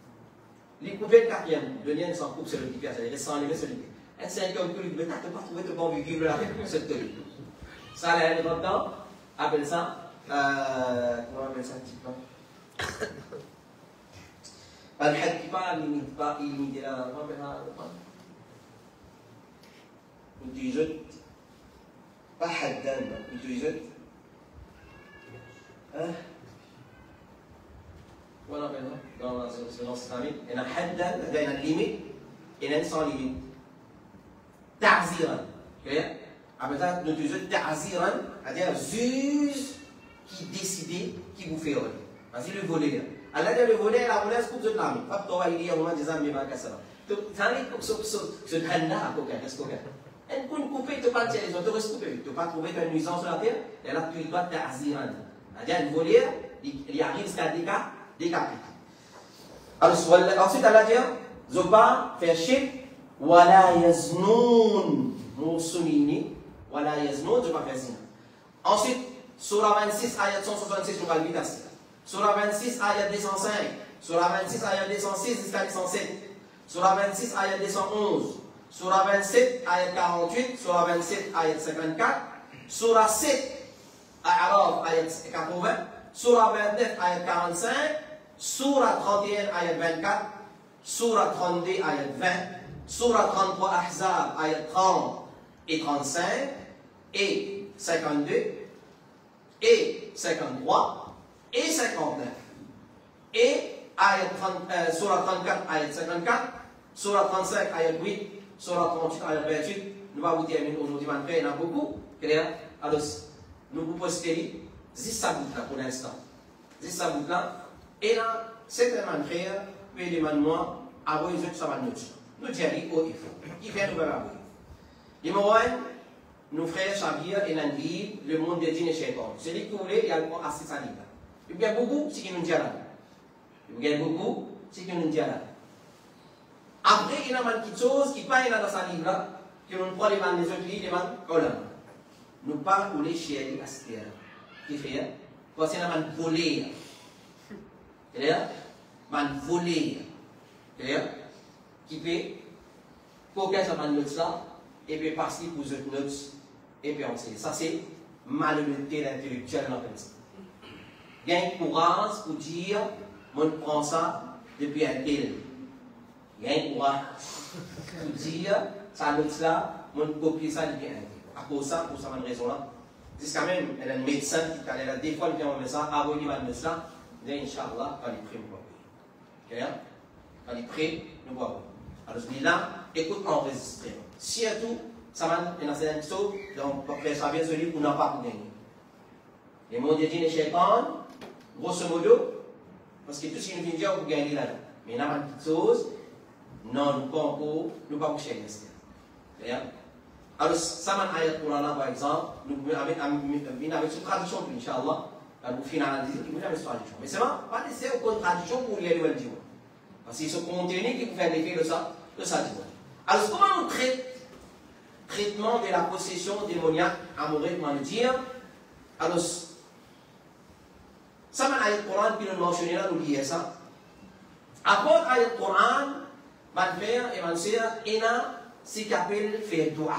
Il coupe le quatrième, le lien sans coupe sur le pied, c'est-à-dire sans enlever sur le pied. Un cinquième coup, il ne peut pas trouver de bon véhicule là, cette tenue. Ça, là, il y a longtemps, appelle ça. Euh, comment on appelle ça un petit peu? Al-Had qui pas limite pas illimité là. Comment on appelle ça? On utilise pas Haddan, on utilise. Hein? Comment on appelle ça? Dans la séance islamique, il y a Haddan, il y a une limite, et il y a une sans limite. Ta'ziran. Après ça, nous utilisons Ta'ziran, c'est-à-dire juge qui décide qui vous fait voler. Vas-y, le volet. Alors, le volet, la volée, c'est pour tout le monde. Pas pour toi, il y a un moment des amis, mais ça va. Donc, ça veut dire que ce handa, qu'est-ce qu'on fait? Un coup de coupé, tu ne peux pas tirer les autres, tu ne peux pas trouver une nuisance sur la terre, et là, tu dois Ta'ziran. C'est-à-dire, le volet, il arrive jusqu'à décapiter. Alors, ensuite, elle a dit, Zoba, faire chier. Wala yaznoun, mon souligné, wala yaznoun, je ne vais pas faire zina. Ensuite, Surah vingt-six, ayat cent soixante-six, on va le vite assis. Surah vingt-six, ayat deux cent cinq. Surah vingt-six, ayat deux cent six jusqu'à deux cent sept. Surah vingt-six, ayat deux cent onze. Surah vingt-sept, ayat quarante-huit, Surah vingt-sept, ayat cinquante-quatre, Surah sept, A'raf, ayat quatre-vingts, Surah vingt-neuf, ayat quarante-cinq, Surah trente et un, ayat vingt-quatre, Surah trente-deux, ayat vingt, Surah trente-trois, Ahzab, ayat trente et trente-cinq, et cinquante-deux, et cinquante-trois, et cinquante-neuf. Et ayat trente, euh, Surah trente-quatre, ayat cinquante-quatre, Surah trente-cinq, ayat huit, Surah trente-huit, ayat vingt-huit. Nous allons vous terminer aujourd'hui, il y en a beaucoup. Alors, nous vous postez dix saboutes là pour l'instant. dix saboutes là. Et là, c'est un frère, puis les moi, avant les autres, ça va nous dire. Nous disons, il faut. Qui fait nous avoir. Les mots, nos frères Chabir et Nanvi, le monde des dîners chez toi. Celui qui voulait, il y a assez de salib. Il y a beaucoup, c'est qui nous dit là. Il y a beaucoup, c'est qui nous dit là. Après, il y a une chose qui n'est pas dans sa livre là, que nous prenons les mains des autres livres, les mains Olam. Nous pas voulons chez Aster. Qui fait? Parce qu'il y a un volé. C'est là? Un volé. C'est là? Qui fait? Qu'aucun ça m'a noté ça, et puis passer pour les autres notes, et puis on sait. Ça c'est malhonnêteté intellectuelle dans le ça. Il y a un courage pour dire, on prend ça depuis un tel. Il y a un courage pour dire, ça note là, on copie ça depuis un tel. À cause de ça, pour cette raison-là, jusqu'à même, il y a un médecin qui allait là, des fois, il vient au médecin, avant il va le médecin, il dit, Inch'Allah, quand il est prêt, nous voyons. Quand il est prêt, nous voyons. Alors je dis là, écoute, enregistré. Surtout, ça va, il y a une chose, donc, pour faire ça bien, celui pour n'a pas pour gagner. Les mots de Dieu et Shaitan, grosso modo, parce que tout ce qui nous vient dire, vous gagnez là-dedans. Mais il y a une petite chose, non, nous ne pouvons pas, nous pas coucher les alors, ça m'a ayat pour Allah, par exemple, nous avec avec une tradition, Inch'Allah, nous finalisons, nous avons une tradition. Mais c'est pas nécessaire une tradition pour y aller au Dieu. Parce que c'est ce contenu qui vous fait l'effet de ça, de ça. Alors, comment on traite traitement de la possession démoniaque amoureux, comment le dire? Alors, ça m'a ayat Coran, puis nous mentionnons là, nous lier ça. Après ayat Coran, ma mère et ma sœur, il y a ce qu'on appelle faire dua.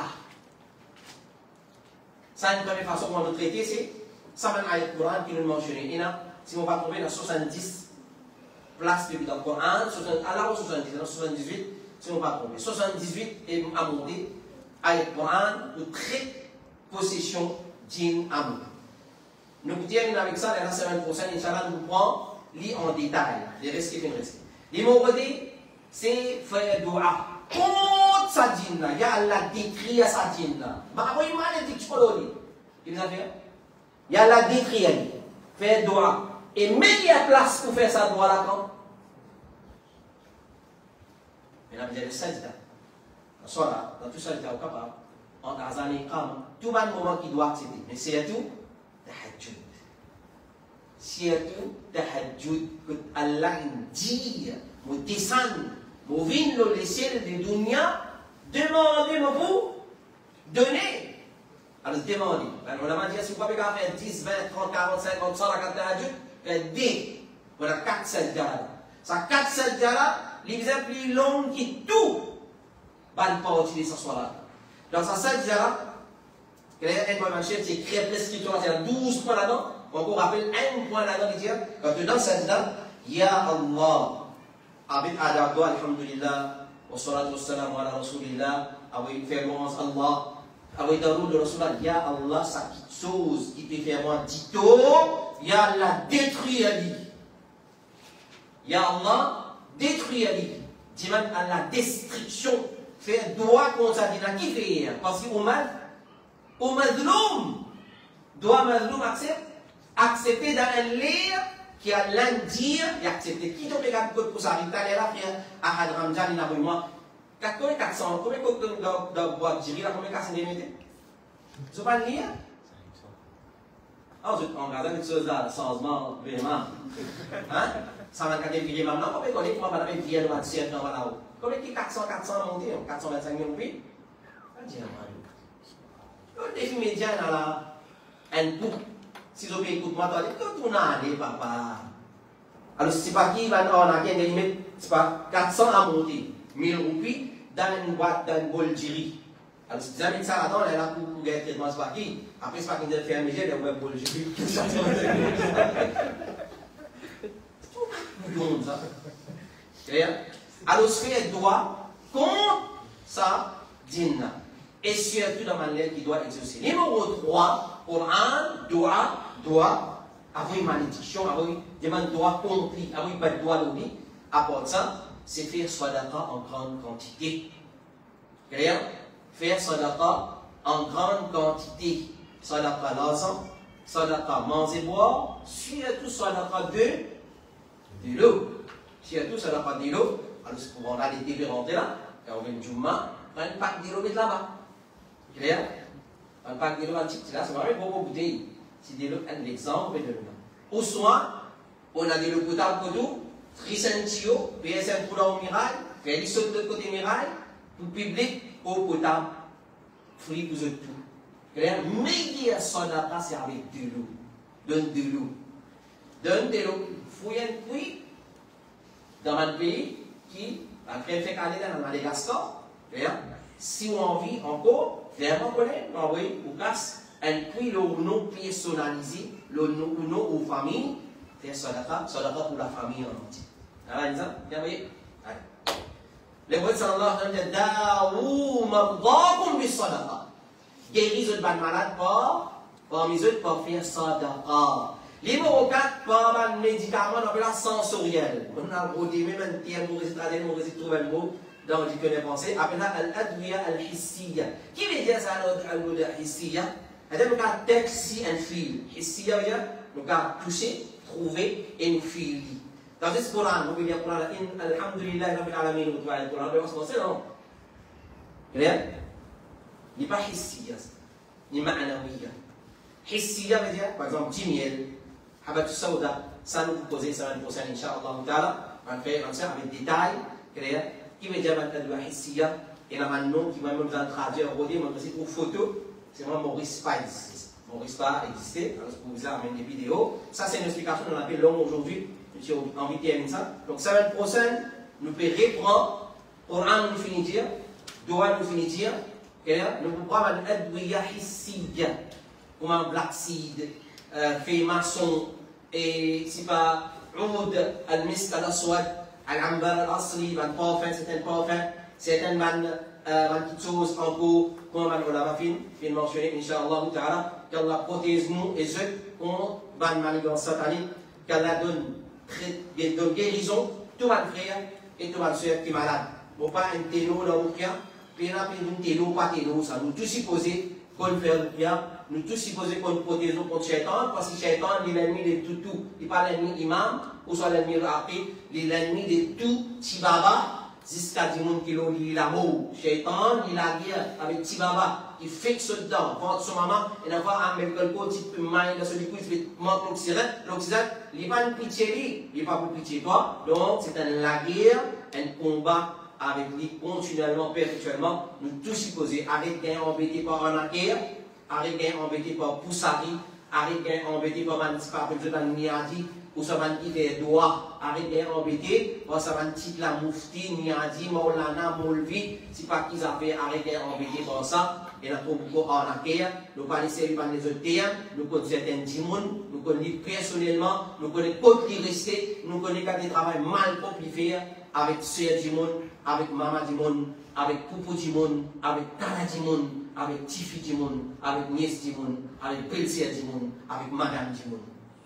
Ça, une première façon qu'on va traiter, c'est ça m'a ayat Coran, puis nous mentionnons. Il y a, si on va trouver dans soixante-dix places dans le Coran, alors soixante-dix, dans soixante-dix-huit, si on va trouver. soixante-dix-huit est amondé, ayat Coran, nous traite possession d'une amour. Nous vous disons avec ça, la semaine prochaine, Inch'Allah, nous prenons lit en détail, les restes qui viennent rester. Les mots redés, c'est faire dua. Contre sa dîne là, il y a la détruire sa dîne là. Bah, oui, mal est explosé. Il nous a fait. Il y a la détruire, faire dua. Et meilleure place pour faire sa dua là quand? Mais là, vous avez le sajda. Soit là, dans tout ça, il est capable. En Azan et Qam, tout le moment qui doit accepter. Mais c'est tout, tahajjud. Surtout, tahajjud, que Allah dit, vous descendez, vous venez le ciel de dunya, demandez-moi vous, donnez. Alors demandez. On a dit, si vous pouvez faire dix, vingt, trente, quarante, cinquante, cent, la carte tahajjud, faites dix. Voilà quatre sajdas là. Ça quatre sajdas là, l'exemple plus long qui tout, va ne pas utiliser ce soir là. Dans sa sajda là, un point manchette, c'est écrit prescription, c'est douze points là-dedans. On vous rappelle un point là-dedans, il dit, quand tu es dans sajda, Ya Allah. Abid adabdo, alhamdulillah, wa salatu wa salam ala rasulillah, avec faire louange Allah, avec darou de Rasulullah, Ya Allah, ça petite chose qui peut faire moi dito, Ya Allah, détruit Ali. Ya Allah, détruit Ali. Dis même à la destruction, faire droit contre ça, dit qui fait, parce qu'au mal, au madloum, doit madloum accepter, accepter dans un lire, qui a l'indir et accepté. Qui donc regarde pour ça? Il est là, frère, à Had Ramjan, il a moi. quatre cents, combien de boîtes de là, combien de casses de mété? Tu vas le lire? Ah, on regarde une chose là, changement, vraiment. Hein? Ça va être viré maintenant, combien qu'on est, comment on va faire viré le matériel dans la haut? Combien qui quatre cents, quatre cents montés, quatre cent vingt-cinq mille roupies? Pas dire, moi. Le défi médian, là, un bout. Si vous écoutez-moi, vous allez, papa. Alors, ce n'est pas qui va on a des limites, ce n'est pas quatre cents à monter, mille roupies, dans une boîte, dans une boule de riz. Alors, si vous avez ça là-dedans, elle est là pour gagner le traitement, c'est pas qui. Après, c'est pas qu'il doit faire un métier, elle a une boule de riz. C'est tout le monde, ça. Clair? Alors, ce fait doit contre ça, dîne. Et surtout dans la manière qu'il doit exaucer. Numéro trois, Coran doit, doit avoir une malédiction, avoir une doit compris, avoir une doit l'oubli. À part ça, c'est faire sadaqa en grande quantité. Clair? Faire sadaqa en grande quantité. Sadaqa l'argent, sadaqa manger boire, surtout sadaqa de, de l'eau. Surtout sadaqa de l'eau. Alors, on a les T V rentrés là, quand on vient de Jumma, on a une pack de l'eau mettre là-bas. Clair? Un pack de l'eau, un petit là, c'est vraiment pour vos bouteilles. C'est de l'eau, un exemple de l'eau. Ou soit, on a de l'eau potable pour tout, trisentio, P S M pour l'eau mirail, faire du saut de côté mirail, pour public, eau potable, fruits pour eux tout. Clair? Mais il y a son appât, c'est avec de l'eau. Donne de l'eau. Donne de l'eau. Fouille un puits dans un pays qui, après, fait aller dans Madagascar. Clair? Si on a envie encore, vraiment connaître, envoyer ou casse un puits le nom personnalisé, le nom aux familles, faire sadaqa, sadaqa pour la famille en entier. Alors, vous voyez? Le prophète sallallahu alayhi wa sallam dit Da'ou mardakum bis sadaqa. Guéris les malades par, parmi eux, pour faire sadaqa. Numéro quatre, par un médicament, on appelle la sensoriel. On a rodé même un terme, on va essayer de trouver le mot dans le dictionnaire français, appelle al-adwiya al-hissiya. Qui veut dire ça, al-hissiya? C'est-à-dire qu'on a texte and feel. Hissiya veut dire qu'on a touché, trouvé et feel. Dans ce Coran, on veut dire Coran, alhamdulillah, rabbil alamin, on va dire Coran, on va dire non. Clair? Il n'est pas hissiya, ni ma'anawiya. Hissiya veut dire, par exemple, dimiel, habat sauda, ça nous poser ça l'année prochaine, Inch'Allah, on va faire avec détail, clair? Qui veut dire maintenant de hissiya, et là maintenant qui va même traduire rodé, mais aussi pour photo, c'est vraiment Maurice Spice. Maurice pas existé, alors pour vous amener des vidéos. Ça c'est une explication qu'on appelle longue aujourd'hui. J'ai envie de terminer ça. Donc semaine prochaine, nous pouvons reprendre, Coran nous finit dire, Doha nous finit dire, nous pouvons prendre un adwiya hissiya, comme un black seed, fait maçon, et c'est pas oud al-misk al-aswad, Al-Ambar al-Asri, un parfum, c'est un parfum, c'est un man, une petite chose en cours, comme on l'a fait mentionner, Inch'Allah, ta'ala, qu'Allah protège nous et ceux contre une manigance satanique, qu'Allah donne, donne guérison, tout ma frère et tout ma soeur qui est malade. Bon, pas un télo dans le cœur, puis on a un télo, pas télo, ça nous tous supposés qu'on fait le bien, nous tous supposés qu'on protège contre Shaitan, parce que Shaitan est l'ennemi de tout, tout, il n'est pas l'ennemi imam, ou soit l'ennemi rapide, l'ennemi de tout Tibaba, jusqu'à du monde qui l'a dit l'amour. Shaitan, il a guerre avec Tibaba, il fixe dedans, vente son maman, et d'avoir un quelque chose, tu peux manger dans ce coup, il fait manque l'oxygène, l'oxygène, il n'est pas une pitié, il n'est pas pour pitié toi, donc c'est la guerre, un combat avec lui continuellement, perpétuellement, nous tous supposés, arrête d'être embêté par un guerre, arrête d'être embêté par Poussari, arrête d'être embêté par un petit peu de Niadi, ou ça va dire des doigts, arrête d'être embêté, ou ça va dire la moufti, Niadi, Maulana, Moulvi, c'est pas qu'ils avaient arrêté d'être embêté par ça, et là, pour beaucoup en accueil, nous pas laisser les les autres termes, nous connaissons certains timons, nous connaissons personnellement, nous connaissons côté qui resté, nous connaissons quand des travail mal pour faire, avec Sœur Dimon, avec Maman Dimon, avec Poupou Dimon, avec Tata Dimon, avec Tifi Dimon, avec Nièce Dimon, avec Belle-Sœur Dimon, avec Madame Dimon.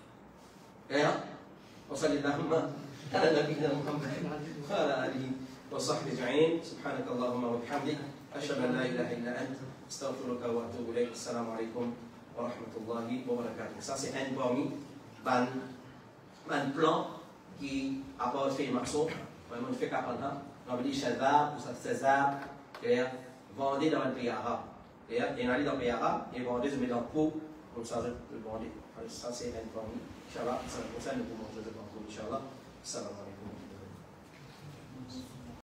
Et là, on salue l'Ahma, على نبينا محمد وعلى آله وصحبه أجمعين سبحانك اللهم وبحمدك أشهد أن لا إله إلا أنت أستغفرك وأتوب إليك السلام عليكم ورحمة الله وبركاته. Ça c'est un parmi un plan qui a pas fait marceau, vraiment fait qu'apprendre. On va dire Shazab ou César, c'est vendé dans un pays arabe. Et il allait dans le pays arabe et vendait se met dans le pot comme ça je le vendais. Ça c'est un parmi. Inch'Allah, ça nous pour manger de partout. Inch'Allah. Salam alaikum.